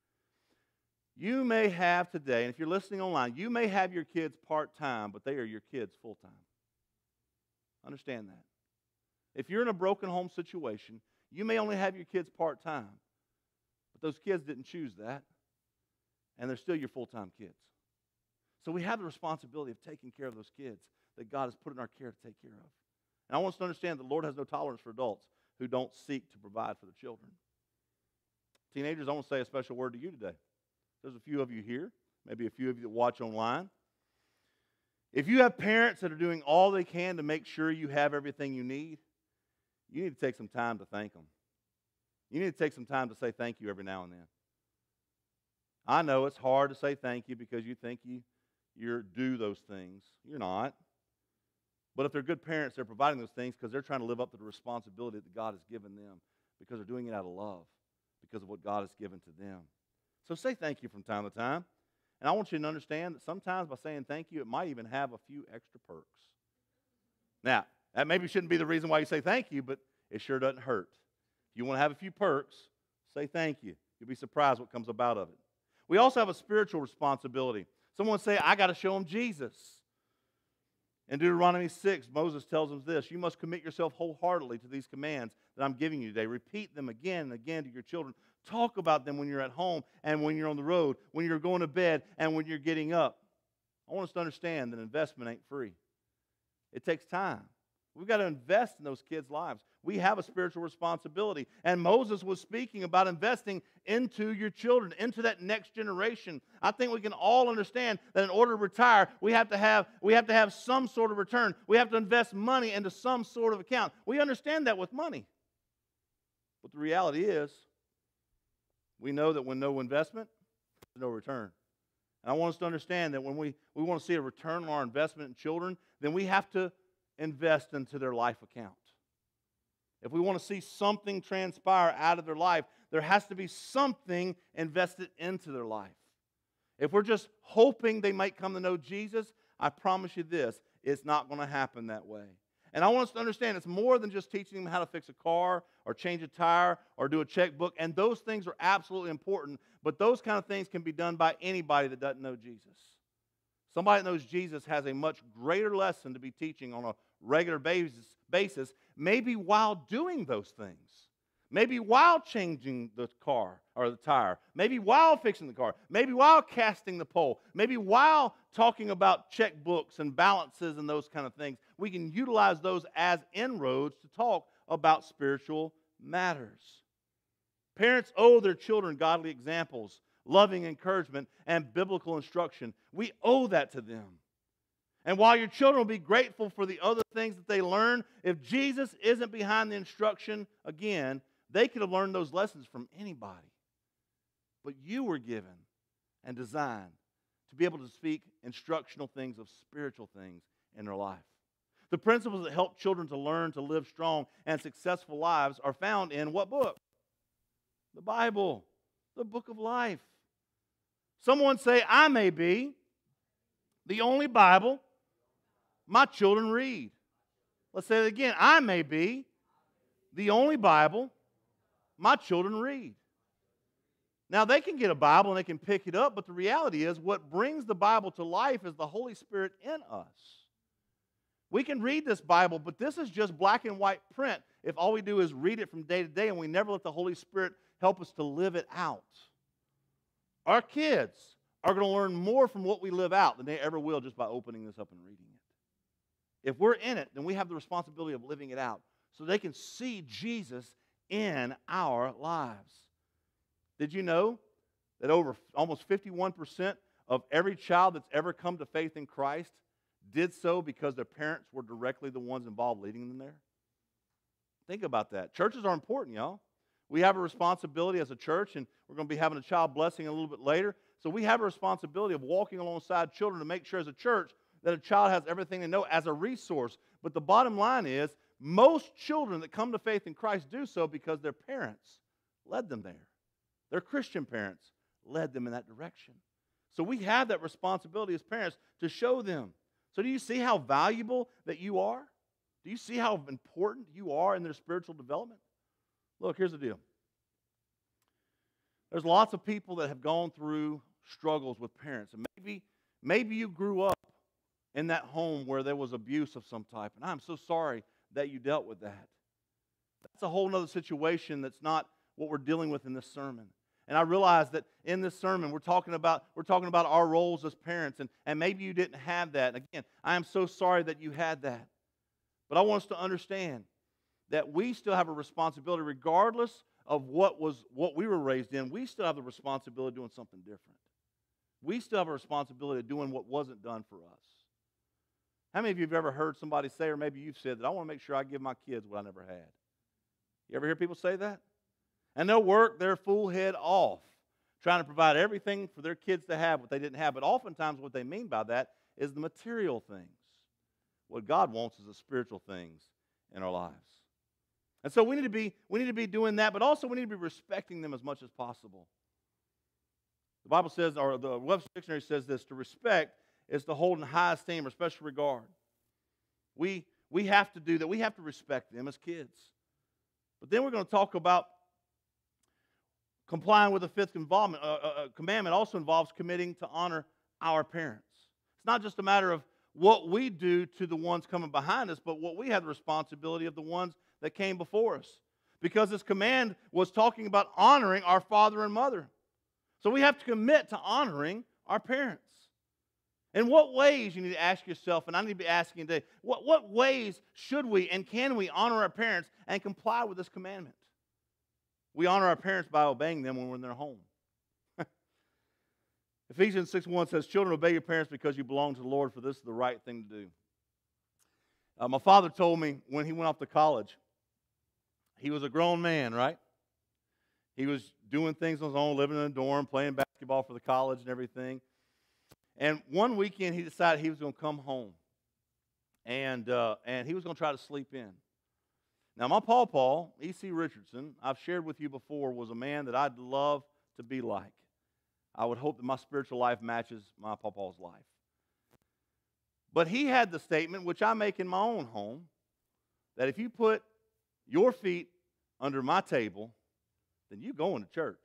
You may have today, and if you're listening online, you may have your kids part-time, but they are your kids full-time. Understand that. If you're in a broken home situation, you may only have your kids part-time, but those kids didn't choose that, and they're still your full-time kids. So we have the responsibility of taking care of those kids that God has put in our care to take care of. And I want us to understand that the Lord has no tolerance for adults who don't seek to provide for their children. Teenagers, I want to say a special word to you today. There's a few of you here, maybe a few of you that watch online. If you have parents that are doing all they can to make sure you have everything you need to take some time to thank them. You need to take some time to say thank you every now and then. I know it's hard to say thank you because you think you're due those things. You're not. But if they're good parents, they're providing those things because they're trying to live up to the responsibility that God has given them, because they're doing it out of love, because of what God has given to them. So say thank you from time to time. And I want you to understand that sometimes by saying thank you, it might even have a few extra perks. Now, that maybe shouldn't be the reason why you say thank you, but it sure doesn't hurt. If you want to have a few perks, say thank you. You'll be surprised what comes about of it. We also have a spiritual responsibility. Someone say, I got to show them Jesus. In Deuteronomy 6, Moses tells them this: you must commit yourself wholeheartedly to these commands that I'm giving you today. Repeat them again and again to your children. Talk about them when you're at home and when you're on the road, when you're going to bed and when you're getting up. I want us to understand that investment ain't free. It takes time. We've got to invest in those kids' lives. We have a spiritual responsibility. And Moses was speaking about investing into your children, into that next generation. I think we can all understand that in order to retire, we have to have some sort of return. We have to invest money into some sort of account. We understand that with money. But the reality is, we know that when no investment, there's no return. And I want us to understand that when we want to see a return on our investment in children, then we have to invest into their life account. If we want to see something transpire out of their life, there has to be something invested into their life. If we're just hoping they might come to know Jesus, I promise you this, it's not going to happen that way. And I want us to understand it's more than just teaching them how to fix a car or change a tire or do a checkbook, and those things are absolutely important, but those kind of things can be done by anybody that doesn't know Jesus. Somebody that knows Jesus has a much greater lesson to be teaching on a regular basis, maybe while doing those things. Maybe while changing the car or the tire. Maybe while fixing the car. Maybe while casting the pole. Maybe while talking about checkbooks and balances and those kind of things. We can utilize those as inroads to talk about spiritual matters. Parents owe their children godly examples, loving encouragement, and biblical instruction. We owe that to them. And while your children will be grateful for the other things that they learn, if Jesus isn't behind the instruction, again, They could have learned those lessons from anybody. But you were given and designed to be able to speak instructional things of spiritual things in their life. The principles that help children to learn to live strong and successful lives are found in what book? The Bible, the book of life. Someone say, I may be the only Bible my children read. Let's say it again. I may be the only Bible my children read. Now, they can get a Bible and they can pick it up, but the reality is what brings the Bible to life is the Holy Spirit in us. We can read this Bible, but this is just black and white print if all we do is read it from day to day and we never let the Holy Spirit help us to live it out. Our kids are going to learn more from what we live out than they ever will just by opening this up and reading it. If we're in it, then we have the responsibility of living it out so they can see Jesus in our lives. Did you know that over almost 51% of every child that's ever come to faith in Christ did so because their parents were directly the ones involved leading them there? Think about that. Churches are important, y'all. We have a responsibility as a church, and we're going to be having a child blessing a little bit later. So we have a responsibility of walking alongside children to make sure as a church that a child has everything they know as a resource. But the bottom line is most children that come to faith in Christ do so because their parents led them there. Their Christian parents led them in that direction. So we have that responsibility as parents to show them. So do you see how valuable that you are? Do you see how important you are in their spiritual development? Look, here's the deal. There's lots of people that have gone through struggles with parents. And maybe you grew up in that home where there was abuse of some type. And I'm so sorry that you dealt with that. That's a whole other situation that's not what we're dealing with in this sermon. And I realize that in this sermon we're talking about our roles as parents, and maybe you didn't have that. And again, I am so sorry that you had that. But I want us to understand that we still have a responsibility, regardless of what we were raised in. We still have the responsibility of doing something different. We still have a responsibility of doing what wasn't done for us. How many of you have ever heard somebody say, or maybe you've said that, I want to make sure I give my kids what I never had? You ever hear people say that? And they'll work their full head off trying to provide everything for their kids to have what they didn't have. But oftentimes what they mean by that is the material things. What God wants is the spiritual things in our lives. And so we need to be doing that, but also we need to be respecting them as much as possible. The Bible says, or the Webster Dictionary says this, to respect is to hold in high esteem or special regard. We have to do that. We have to respect them as kids. But then we're going to talk about complying with the fifth commandment also involves committing to honor our parents. It's not just a matter of what we do to the ones coming behind us, but what we have the responsibility of the ones that came before us. Because this command was talking about honoring our father and mother. So we have to commit to honoring our parents. In what ways, you need to ask yourself, and I need to be asking today, what ways should we and can we honor our parents and comply with this commandment? We honor our parents by obeying them when we're in their home. Ephesians 6:1 says, children, obey your parents because you belong to the Lord, for this is the right thing to do. My father told me when he went off to college, he was a grown man, right? He was doing things on his own, living in a dorm, playing basketball for the college and everything. And one weekend he decided he was going to come home. And he was going to try to sleep in. Now, my pawpaw, E.C. Richardson, I've shared with you before, was a man that I'd love to be like. I would hope that my spiritual life matches my pawpaw's life. But he had the statement, which I make in my own home, that if you put your feet under my table, then you're going to church.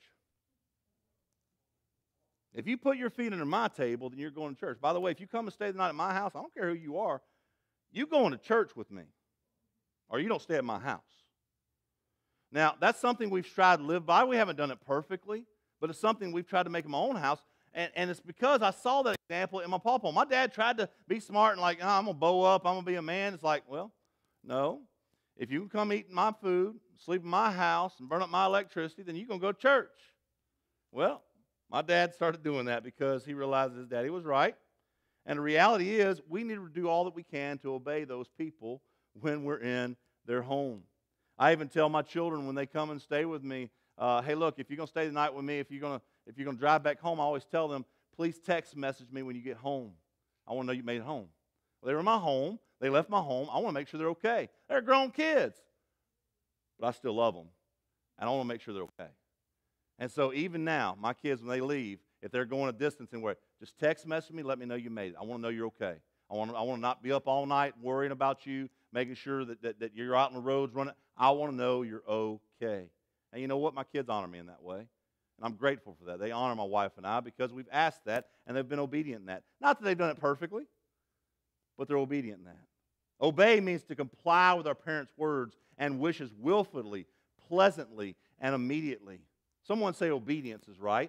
If you put your feet under my table, then you're going to church. By the way, if you come and stay the night at my house, I don't care who you are, you're going to church with me. Or you don't stay at my house. Now, that's something we've tried to live by. We haven't done it perfectly, but it's something we've tried to make in my own house. And it's because I saw that example in my pawpaw. My dad tried to be smart and like, I'm going to bow up, I'm going to be a man. It's like, well, no. If you can come eat my food, sleep in my house, and burn up my electricity, then you're going to go to church. Well, my dad started doing that because he realized his daddy was right. And the reality is we need to do all that we can to obey those people when we're in their home. I even tell my children when they come and stay with me, hey, look, if you're going to stay the night with me, if you're going to drive back home, I always tell them, please text message me when you get home. I want to know you made it home. Well, they were in my home. They left my home. I want to make sure they're okay. They're grown kids. But I still love them. And I want to make sure they're okay. And so even now, my kids, when they leave, if they're going a distance anywhere, just text message me, let me know you made it. I want to know you're okay. I want to not be up all night worrying about you, making sure that you're out on the roads running. I want to know you're okay. And you know what? My kids honor me in that way. And I'm grateful for that. They honor my wife and I because we've asked that, and they've been obedient in that. Not that they've done it perfectly, but they're obedient in that. Obey means to comply with our parents' words and wishes willfully, pleasantly, and immediately. Someone say obedience is right.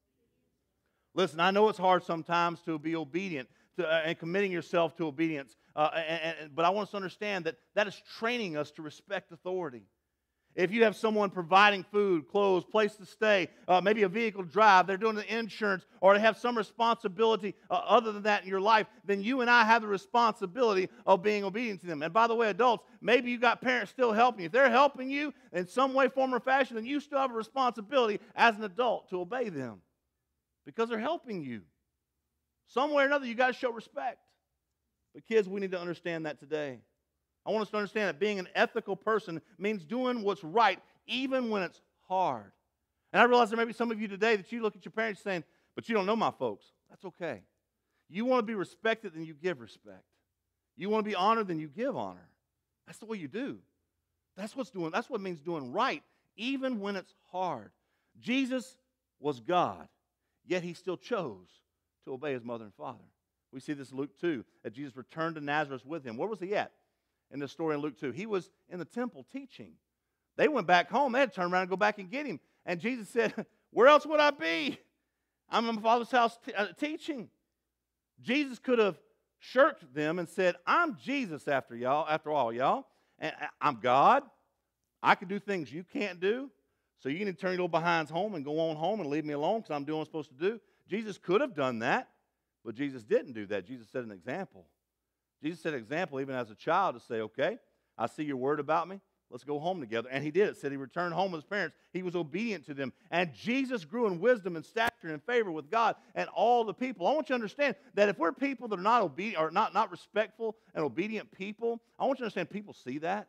Listen, I know it's hard sometimes to be obedient and committing yourself to obedience, but I want us to understand that is training us to respect authority. If you have someone providing food, clothes, place to stay, maybe a vehicle to drive, they're doing the insurance, or they have some responsibility other than that in your life, then you and I have the responsibility of being obedient to them. And by the way, adults, maybe you got parents still helping you. If they're helping you in some way, form, or fashion, then you still have a responsibility as an adult to obey them because they're helping you. Some way or another, you got to show respect. But kids, we need to understand that today. I want us to understand that being an ethical person means doing what's right even when it's hard. And I realize there may be some of you today that you look at your parents saying, but you don't know my folks. That's okay. You want to be respected, then you give respect. You want to be honored, then you give honor. That's the way you do. That's what it means doing right even when it's hard. Jesus was God, yet he still chose to obey his mother and father. We see this in Luke 2, that Jesus returned to Nazareth with him. Where was he at? In the story in Luke 2. He was in the temple teaching. They went back home. They had to turn around and go back and get him. And Jesus said, where else would I be? I'm in my Father's house teaching. Jesus could have shirked them and said, I'm Jesus after all, y'all. And I'm God. I can do things you can't do. So you need to turn your little behinds home and go on home and leave me alone because I'm doing what I'm supposed to do. Jesus could have done that, but Jesus didn't do that. Jesus set an example. Jesus set an example even as a child to say, okay, I see your word about me. Let's go home together. And he did. It said he returned home with his parents. He was obedient to them. And Jesus grew in wisdom and stature and favor with God and all the people. I want you to understand that if we're people that are not obedient or not respectful and obedient people, I want you to understand people see that.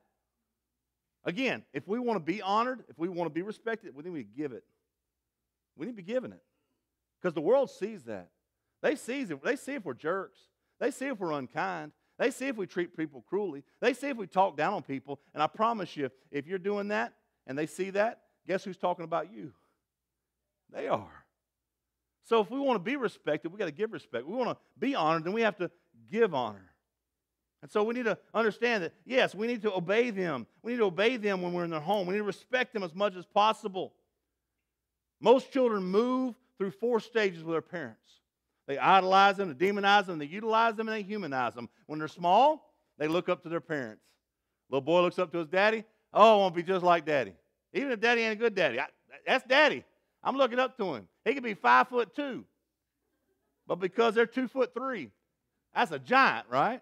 Again, if we want to be honored, if we want to be respected, we need to give it. We need to be giving it. Because the world sees that. They see if we're jerks. They see if we're unkind. They see if we treat people cruelly. They see if we talk down on people. And I promise you, if you're doing that and they see that, guess who's talking about you? They are. So if we want to be respected, we've got to give respect. We want to be honored, then we have to give honor. And so we need to understand that, yes, we need to obey them. We need to obey them when we're in their home. We need to respect them as much as possible. Most children move through 4 stages with their parents. They idolize them, they demonize them, they utilize them, and they humanize them. When they're small, they look up to their parents. Little boy looks up to his daddy. Oh, I want to be just like daddy. Even if daddy ain't a good daddy. That's daddy. I'm looking up to him. He could be 5'2", but because they're 2'3", that's a giant, right?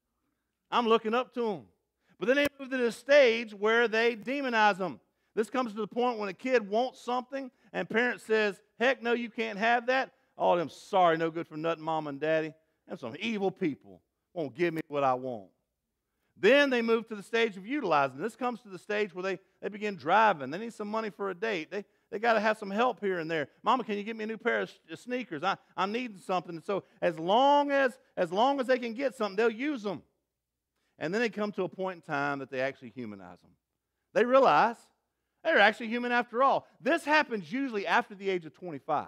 I'm looking up to him. But then they move to this stage where they demonize them. This comes to the point when a kid wants something and parent says, heck no, you can't have that. All them sorry, no good for nothing, mom and daddy. Them some evil people. Won't give me what I want. Then they move to the stage of utilizing. This comes to the stage where they begin driving. They need some money for a date. They got to have some help here and there. Mama, can you get me a new pair of sneakers? I'm needing something. And so as long as they can get something, they'll use them. And then they come to a point in time that they actually humanize them. They realize they're actually human after all. This happens usually after the age of 25.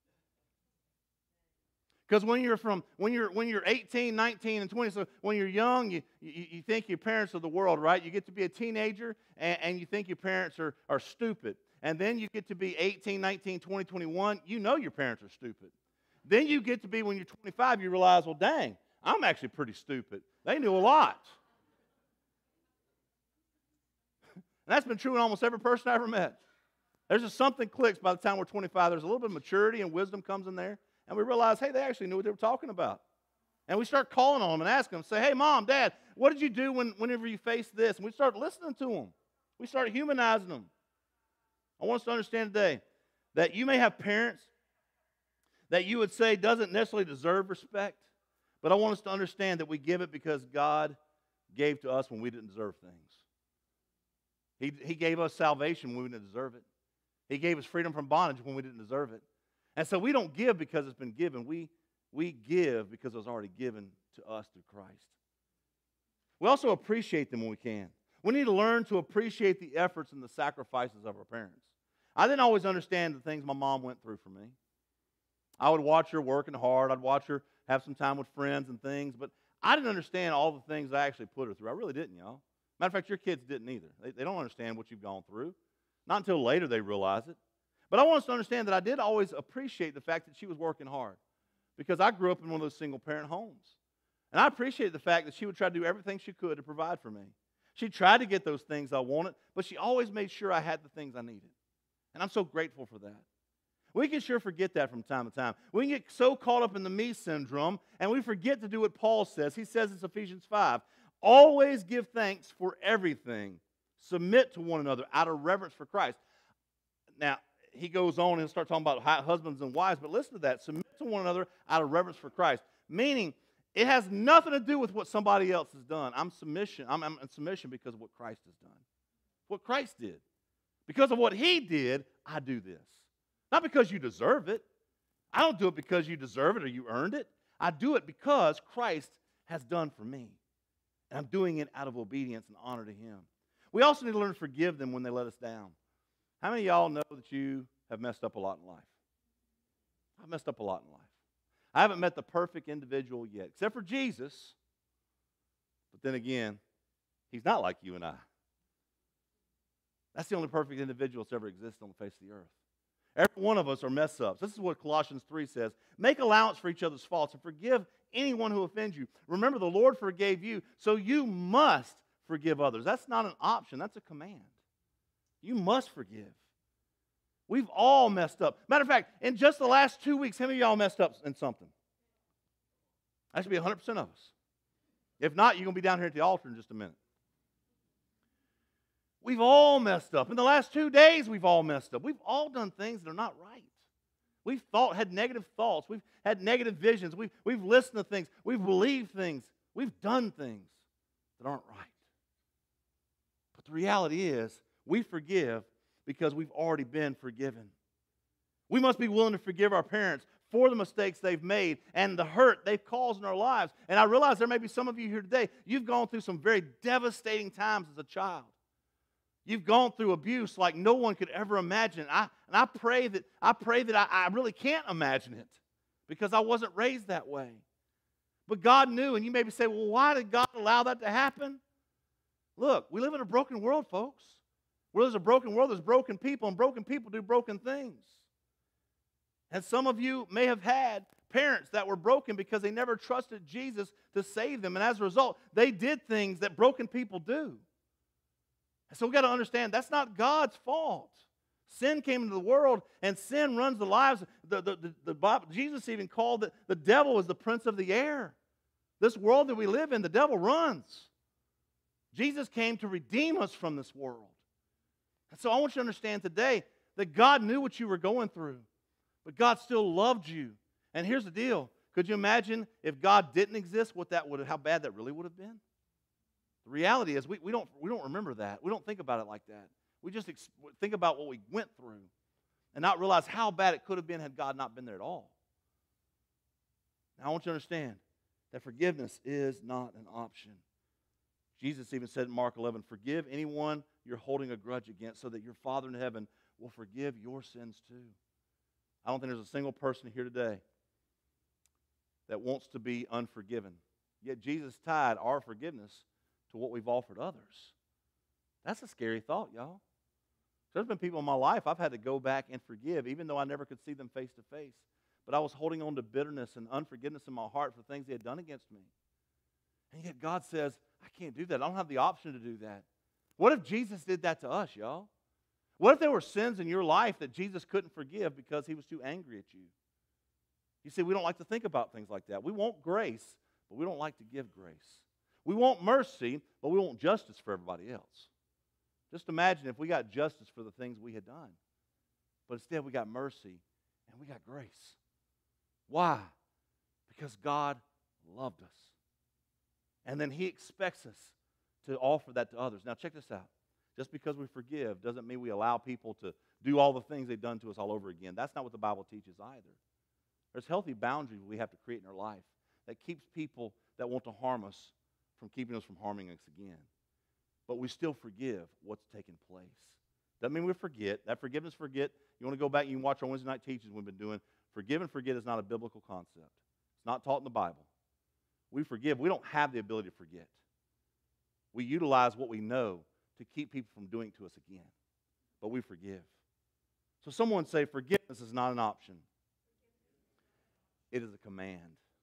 Because when you're 18, 19, and 20, so when you're young, you think your parents are the world, right? You get to be a teenager, and you think your parents are stupid. And then you get to be 18, 19, 20, 21, you know your parents are stupid. Then you get to be, when you're 25, you realize, well, dang, I'm actually pretty stupid. They knew a lot. And that's been true in almost every person I ever met. There's just something clicks by the time we're 25. There's a little bit of maturity and wisdom comes in there. And we realize, hey, they actually knew what they were talking about. And we start calling on them and asking them, say, hey, Mom, Dad, what did you do whenever you faced this? And we start listening to them. We start humanizing them. I want us to understand today that you may have parents that you would say doesn't necessarily deserve respect, but I want us to understand that we give it because God gave to us when we didn't deserve things. He gave us salvation when we didn't deserve it. He gave us freedom from bondage when we didn't deserve it. And so we don't give because it's been given. We give because it was already given to us through Christ. We also appreciate them when we can. We need to learn to appreciate the efforts and the sacrifices of our parents. I didn't always understand the things my mom went through for me. I would watch her working hard. I'd watch her have some time with friends and things, but I didn't understand all the things I actually put her through. I really didn't, y'all. Matter of fact, your kids didn't either. They don't understand what you've gone through. Not until later they realize it. But I want us to understand that I did always appreciate the fact that she was working hard, because I grew up in one of those single-parent homes. And I appreciated the fact that she would try to do everything she could to provide for me. She tried to get those things I wanted, but she always made sure I had the things I needed. And I'm so grateful for that. We can sure forget that from time to time. We can get so caught up in the me syndrome, and we forget to do what Paul says. He says in Ephesians 5, always give thanks for everything. Submit to one another out of reverence for Christ. Now, he goes on and starts talking about husbands and wives, but listen to that. Submit to one another out of reverence for Christ. Meaning, it has nothing to do with what somebody else has done. I'm in submission because of what Christ has done. What Christ did. Because of what he did, I do this. Not because you deserve it. I don't do it because you deserve it or you earned it. I do it because Christ has done for me. And I'm doing it out of obedience and honor to him. We also need to learn to forgive them when they let us down. How many of y'all know that you have messed up a lot in life? I've messed up a lot in life. I haven't met the perfect individual yet, except for Jesus. But then again, he's not like you and I. That's the only perfect individual that's ever existed on the face of the earth. Every one of us are mess-ups. This is what Colossians 3 says. Make allowance for each other's faults and forgive anyone who offends you. Remember, the Lord forgave you, so you must forgive others. That's not an option. That's a command. You must forgive. We've all messed up. Matter of fact, in just the last 2 weeks, how many of y'all messed up in something? That should be 100% of us. If not, you're going to be down here at the altar in just a minute. We've all messed up. In the last 2 days, we've all messed up. We've all done things that are not right. We've had negative thoughts. We've had negative visions. We've listened to things. We've believed things. We've done things that aren't right. But the reality is, we forgive because we've already been forgiven. We must be willing to forgive our parents for the mistakes they've made and the hurt they've caused in our lives. And I realize there may be some of you here today, you've gone through some very devastating times as a child. You've gone through abuse like no one could ever imagine. I pray that I really can't imagine it because I wasn't raised that way. But God knew, and you maybe say, well, why did God allow that to happen? Look, we live in a broken world, folks. Where there's a broken world, there's broken people, and broken people do broken things. And some of you may have had parents that were broken because they never trusted Jesus to save them. And as a result, they did things that broken people do. And so we've got to understand that's not God's fault. Sin came into the world, and sin runs the lives. Jesus even called it the devil is the prince of the air. This world that we live in, the devil runs. Jesus came to redeem us from this world. And so I want you to understand today that God knew what you were going through, but God still loved you. And here's the deal. Could you imagine if God didn't exist, how bad that really would have been? The reality is we don't remember that. We don't think about it like that. We just think about what we went through and not realize how bad it could have been had God not been there at all. Now I want you to understand that forgiveness is not an option. Jesus even said in Mark 11, forgive anyone you're holding a grudge against so that your Father in heaven will forgive your sins too. I don't think there's a single person here today that wants to be unforgiven. Yet Jesus tied our forgiveness to what we've offered others. That's a scary thought, y'all. There's been people in my life I've had to go back and forgive, even though I never could see them face to face. But I was holding on to bitterness and unforgiveness in my heart for things they had done against me. And yet God says, I can't do that. I don't have the option to do that. What if Jesus did that to us, y'all? What if there were sins in your life that Jesus couldn't forgive because he was too angry at you? You see, we don't like to think about things like that. We want grace, but we don't like to give grace. We want mercy, but we want justice for everybody else. Just imagine if we got justice for the things we had done. But instead we got mercy and we got grace. Why? Because God loved us. And then He expects us to offer that to others. Now check this out. Just because we forgive doesn't mean we allow people to do all the things they've done to us all over again. That's not what the Bible teaches either. There's healthy boundaries we have to create in our life that keeps people that want to harm us from keeping us from harming us again. But we still forgive what's taken place. Doesn't mean we forget. That forgiveness, forget. You want to go back, you can watch our Wednesday night teachings we've been doing. Forgive and forget is not a biblical concept. It's not taught in the Bible. We forgive. We don't have the ability to forget. We utilize what we know to keep people from doing it to us again. But we forgive. So someone say forgiveness is not an option. It is a command.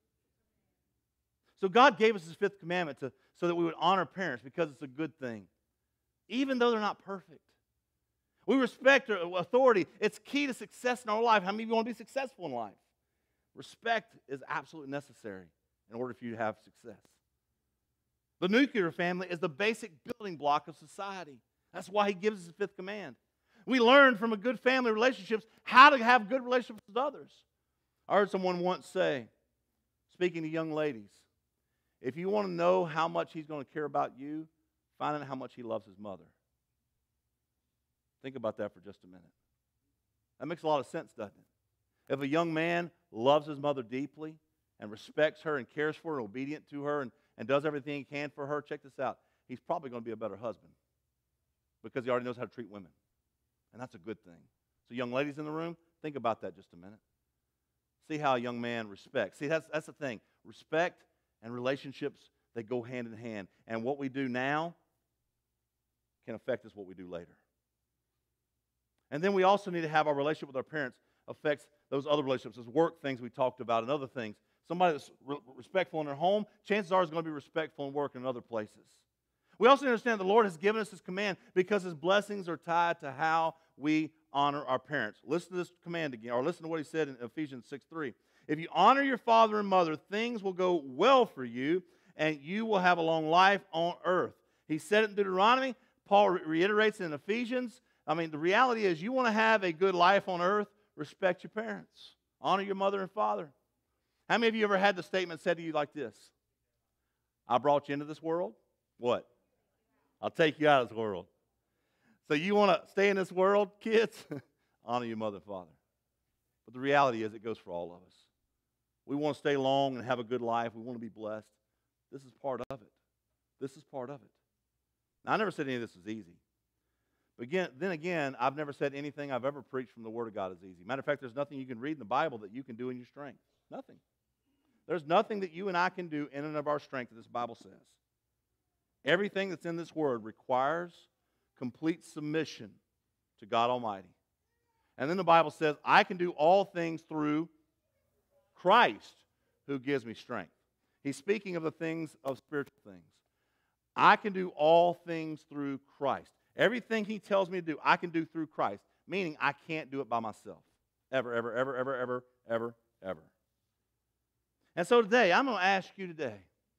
So God gave us His fifth commandment so that we would honor parents because it's a good thing, even though they're not perfect. We respect authority. It's key to success in our life. How many of you want to be successful in life? Respect is absolutely necessary in order for you to have success. The nuclear family is the basic building block of society. That's why He gives us the fifth command. We learn from a good family relationships how to have good relationships with others. I heard someone once say, speaking to young ladies, if you want to know how much He's going to care about you, find out how much He loves His mother. Think about that for just a minute. That makes a lot of sense, doesn't it? If a young man loves his mother deeply and respects her and cares for her and obedient to her and does everything he can for her, check this out, he's probably going to be a better husband because he already knows how to treat women. And that's a good thing. So young ladies in the room, think about that just a minute. See how a young man respects. See, that's the thing. Respect and relationships, they go hand in hand. And what we do now can affect us what we do later. And then we also need to have our relationship with our parents affects those other relationships, those work things we talked about and other things. Somebody that's respectful in their home, chances are is going to be respectful in work in other places. We also understand the Lord has given us His command because His blessings are tied to how we honor our parents. Listen to this command again, or listen to what He said in Ephesians 6:3. If you honor your father and mother, things will go well for you, and you will have a long life on earth. He said it in Deuteronomy. Paul reiterates it in Ephesians. I mean, the reality is you want to have a good life on earth, respect your parents. Honor your mother and father. How many of you ever had the statement said to you like this? I brought you into this world. What? I'll take you out of this world. So you want to stay in this world, kids? Honor your mother and father. But the reality is it goes for all of us. We want to stay long and have a good life. We want to be blessed. This is part of it. This is part of it. Now, I never said any of this is easy. But then again, I've never said anything I've ever preached from the Word of God is easy. Matter of fact, there's nothing you can read in the Bible that you can do in your strength. Nothing. There's nothing that you and I can do in and of our strength that this Bible says. Everything that's in this Word requires complete submission to God Almighty. And then the Bible says, I can do all things through Christ who gives me strength. He's speaking of the things of spiritual things. I can do all things through Christ. Everything He tells me to do, I can do through Christ, meaning I can't do it by myself. Ever, ever, ever, ever, ever, ever, ever. And so today, I'm going to ask you today,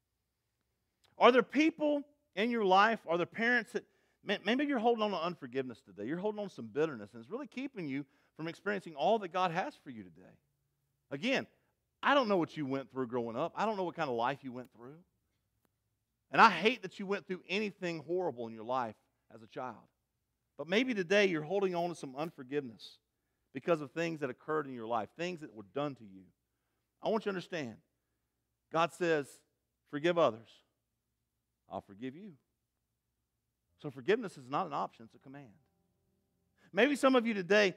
are there people in your life, are there parents that, maybe you're holding on to unforgiveness today. You're holding on to some bitterness, and it's really keeping you from experiencing all that God has for you today. Again, I don't know what you went through growing up. I don't know what kind of life you went through. And I hate that you went through anything horrible in your life as a child. But maybe today you're holding on to some unforgiveness because of things that occurred in your life, things that were done to you. I want you to understand, God says, forgive others. I'll forgive you. So forgiveness is not an option, it's a command. Maybe some of you today,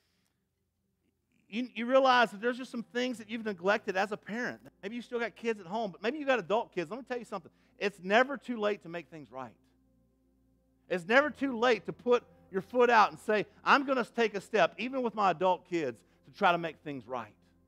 you realize that there's just some things that you've neglected as a parent. Maybe you still got kids at home, but maybe you got adult kids. Let me tell you something. It's never too late to make things right. It's never too late to put your foot out and say, I'm going to take a step, even with my adult kids, to try to make things right.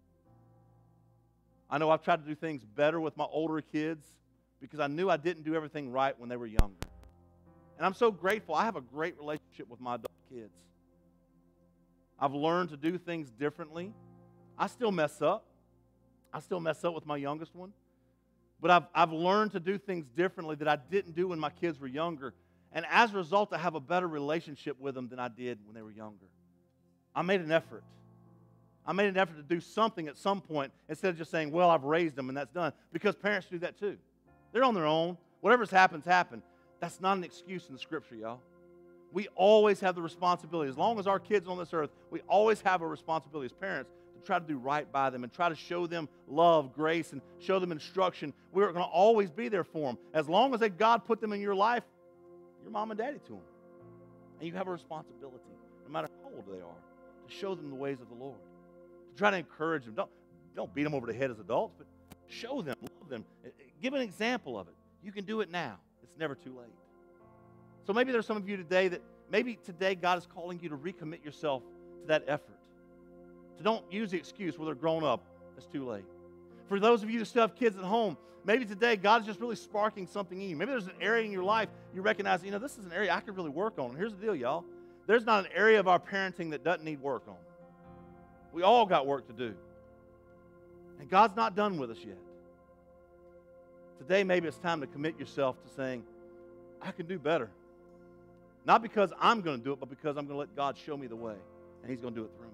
I know I've tried to do things better with my older kids because I knew I didn't do everything right when they were younger. And I'm so grateful. I have a great relationship with my adult kids. I've learned to do things differently. I still mess up. I still mess up with my youngest one. But I've learned to do things differently that I didn't do when my kids were younger. And as a result, I have a better relationship with them than I did when they were younger. I made an effort. I made an effort to do something at some point instead of just saying, well, I've raised them and that's done. Because parents do that too. They're on their own. Whatever's happened. That's not an excuse in the Scripture, y'all. We always have the responsibility. As long as our kids are on this earth, we always have a responsibility as parents to try to do right by them and try to show them love, grace, and show them instruction. We're going to always be there for them. As long as God put them in your life, you're mom and daddy to them. And you have a responsibility, no matter how old they are, to show them the ways of the Lord. To try to encourage them. Don't beat them over the head as adults, but show them, love them. Give an example of it. You can do it now. It's never too late. So maybe there's some of you today that maybe today God is calling you to recommit yourself to that effort. So don't use the excuse, well, they're grown up. It's too late. For those of you who still have kids at home, maybe today God is just really sparking something in you. Maybe there's an area in your life you recognize, this is an area I could really work on. And here's the deal, y'all. There's not an area of our parenting that doesn't need work on. We all got work to do. And God's not done with us yet. Today, maybe it's time to commit yourself to saying, I can do better. Not because I'm going to do it, but because I'm going to let God show me the way. And He's going to do it through me.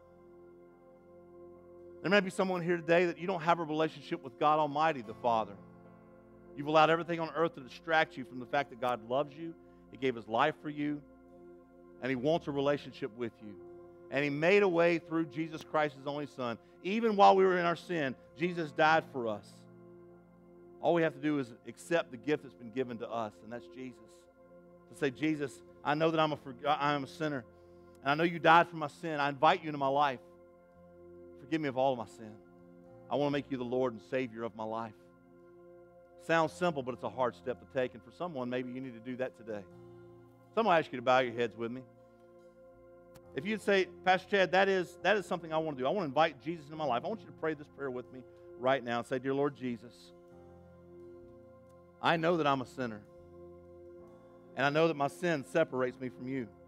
There may be someone here today that you don't have a relationship with God Almighty, the Father. You've allowed everything on earth to distract you from the fact that God loves you. He gave His life for you. And He wants a relationship with you. And He made a way through Jesus Christ, His only Son. Even while we were in our sin, Jesus died for us. All we have to do is accept the gift that's been given to us, and that's Jesus. To say, Jesus, I know that I am a sinner, and I know you died for my sin. I invite you into my life. Forgive me of all of my sin. I want to make you the Lord and Savior of my life. Sounds simple, but it's a hard step to take, and for someone, maybe you need to do that today. So I'm going to ask you to bow your heads with me. If you'd say, Pastor Chad, that is something I want to do. I want to invite Jesus into my life. I want you to pray this prayer with me right now and say, Dear Lord Jesus, I know that I'm a sinner. And I know that my sin separates me from you.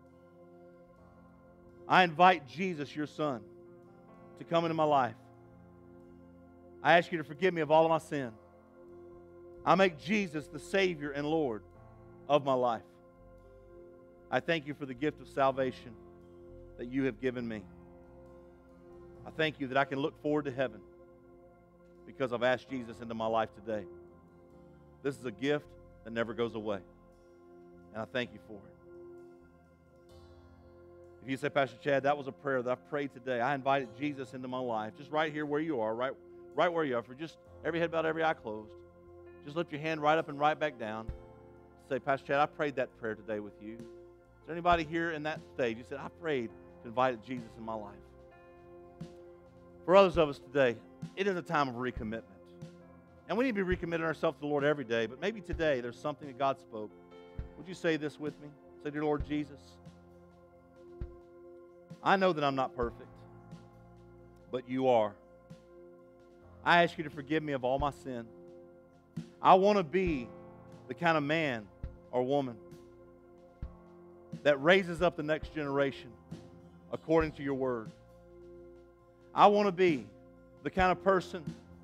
I invite Jesus, your Son, to come into my life. I ask you to forgive me of all of my sin. I make Jesus the Savior and Lord of my life. I thank you for the gift of salvation that you have given me. I thank you that I can look forward to heaven because I've asked Jesus into my life today. This is a gift that never goes away. And I thank you for it. If you say, Pastor Chad, that was a prayer that I prayed today. I invited Jesus into my life. Just right here where you are, right where you are. For just every head bowed, every eye closed. Just lift your hand right up and right back down. Say, Pastor Chad, I prayed that prayer today with you. Is there anybody here in that stage? You said, I prayed to invite Jesus in my life. For others of us today, it is a time of recommitment. And we need to be recommitting ourselves to the Lord every day. But maybe today there's something that God spoke. Would you say this with me? Say, Dear Lord Jesus, I know that I'm not perfect, but you are. I ask you to forgive me of all my sin. I want to be the kind of man or woman that raises up the next generation according to your word. I want to be the kind of person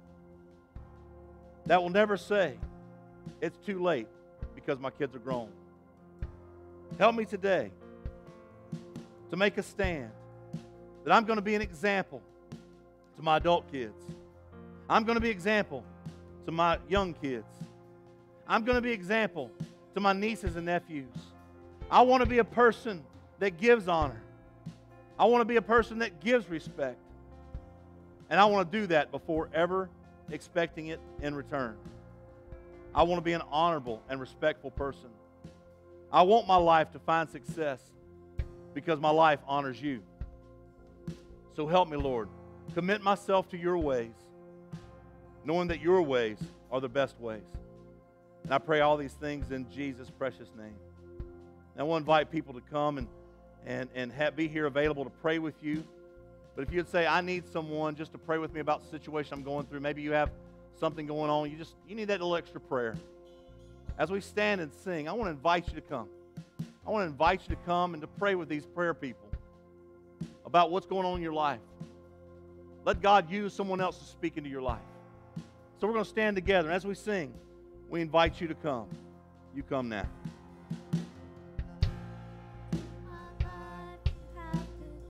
that will never say, it's too late because my kids are grown. Help me today to make a stand that I'm going to be an example to my adult kids. I'm going to be an example to my young kids. I'm going to be an example to my nieces and nephews. I want to be a person that gives honor. I want to be a person that gives respect. And I want to do that before ever expecting it in return. I want to be an honorable and respectful person. I want my life to find success because my life honors you. So help me, Lord. Commit myself to your ways, knowing that your ways are the best ways. And I pray all these things in Jesus' precious name. And I want to invite people to come and be here available to pray with you. But if you'd say, I need someone just to pray with me about the situation I'm going through, maybe you have something going on, you need that little extra prayer. As we stand and sing, I want to invite you to come. I want to invite you to come and to pray with these prayer people about what's going on in your life. Let God use someone else to speak into your life. So we're going to stand together. And as we sing, we invite you to come. You come now.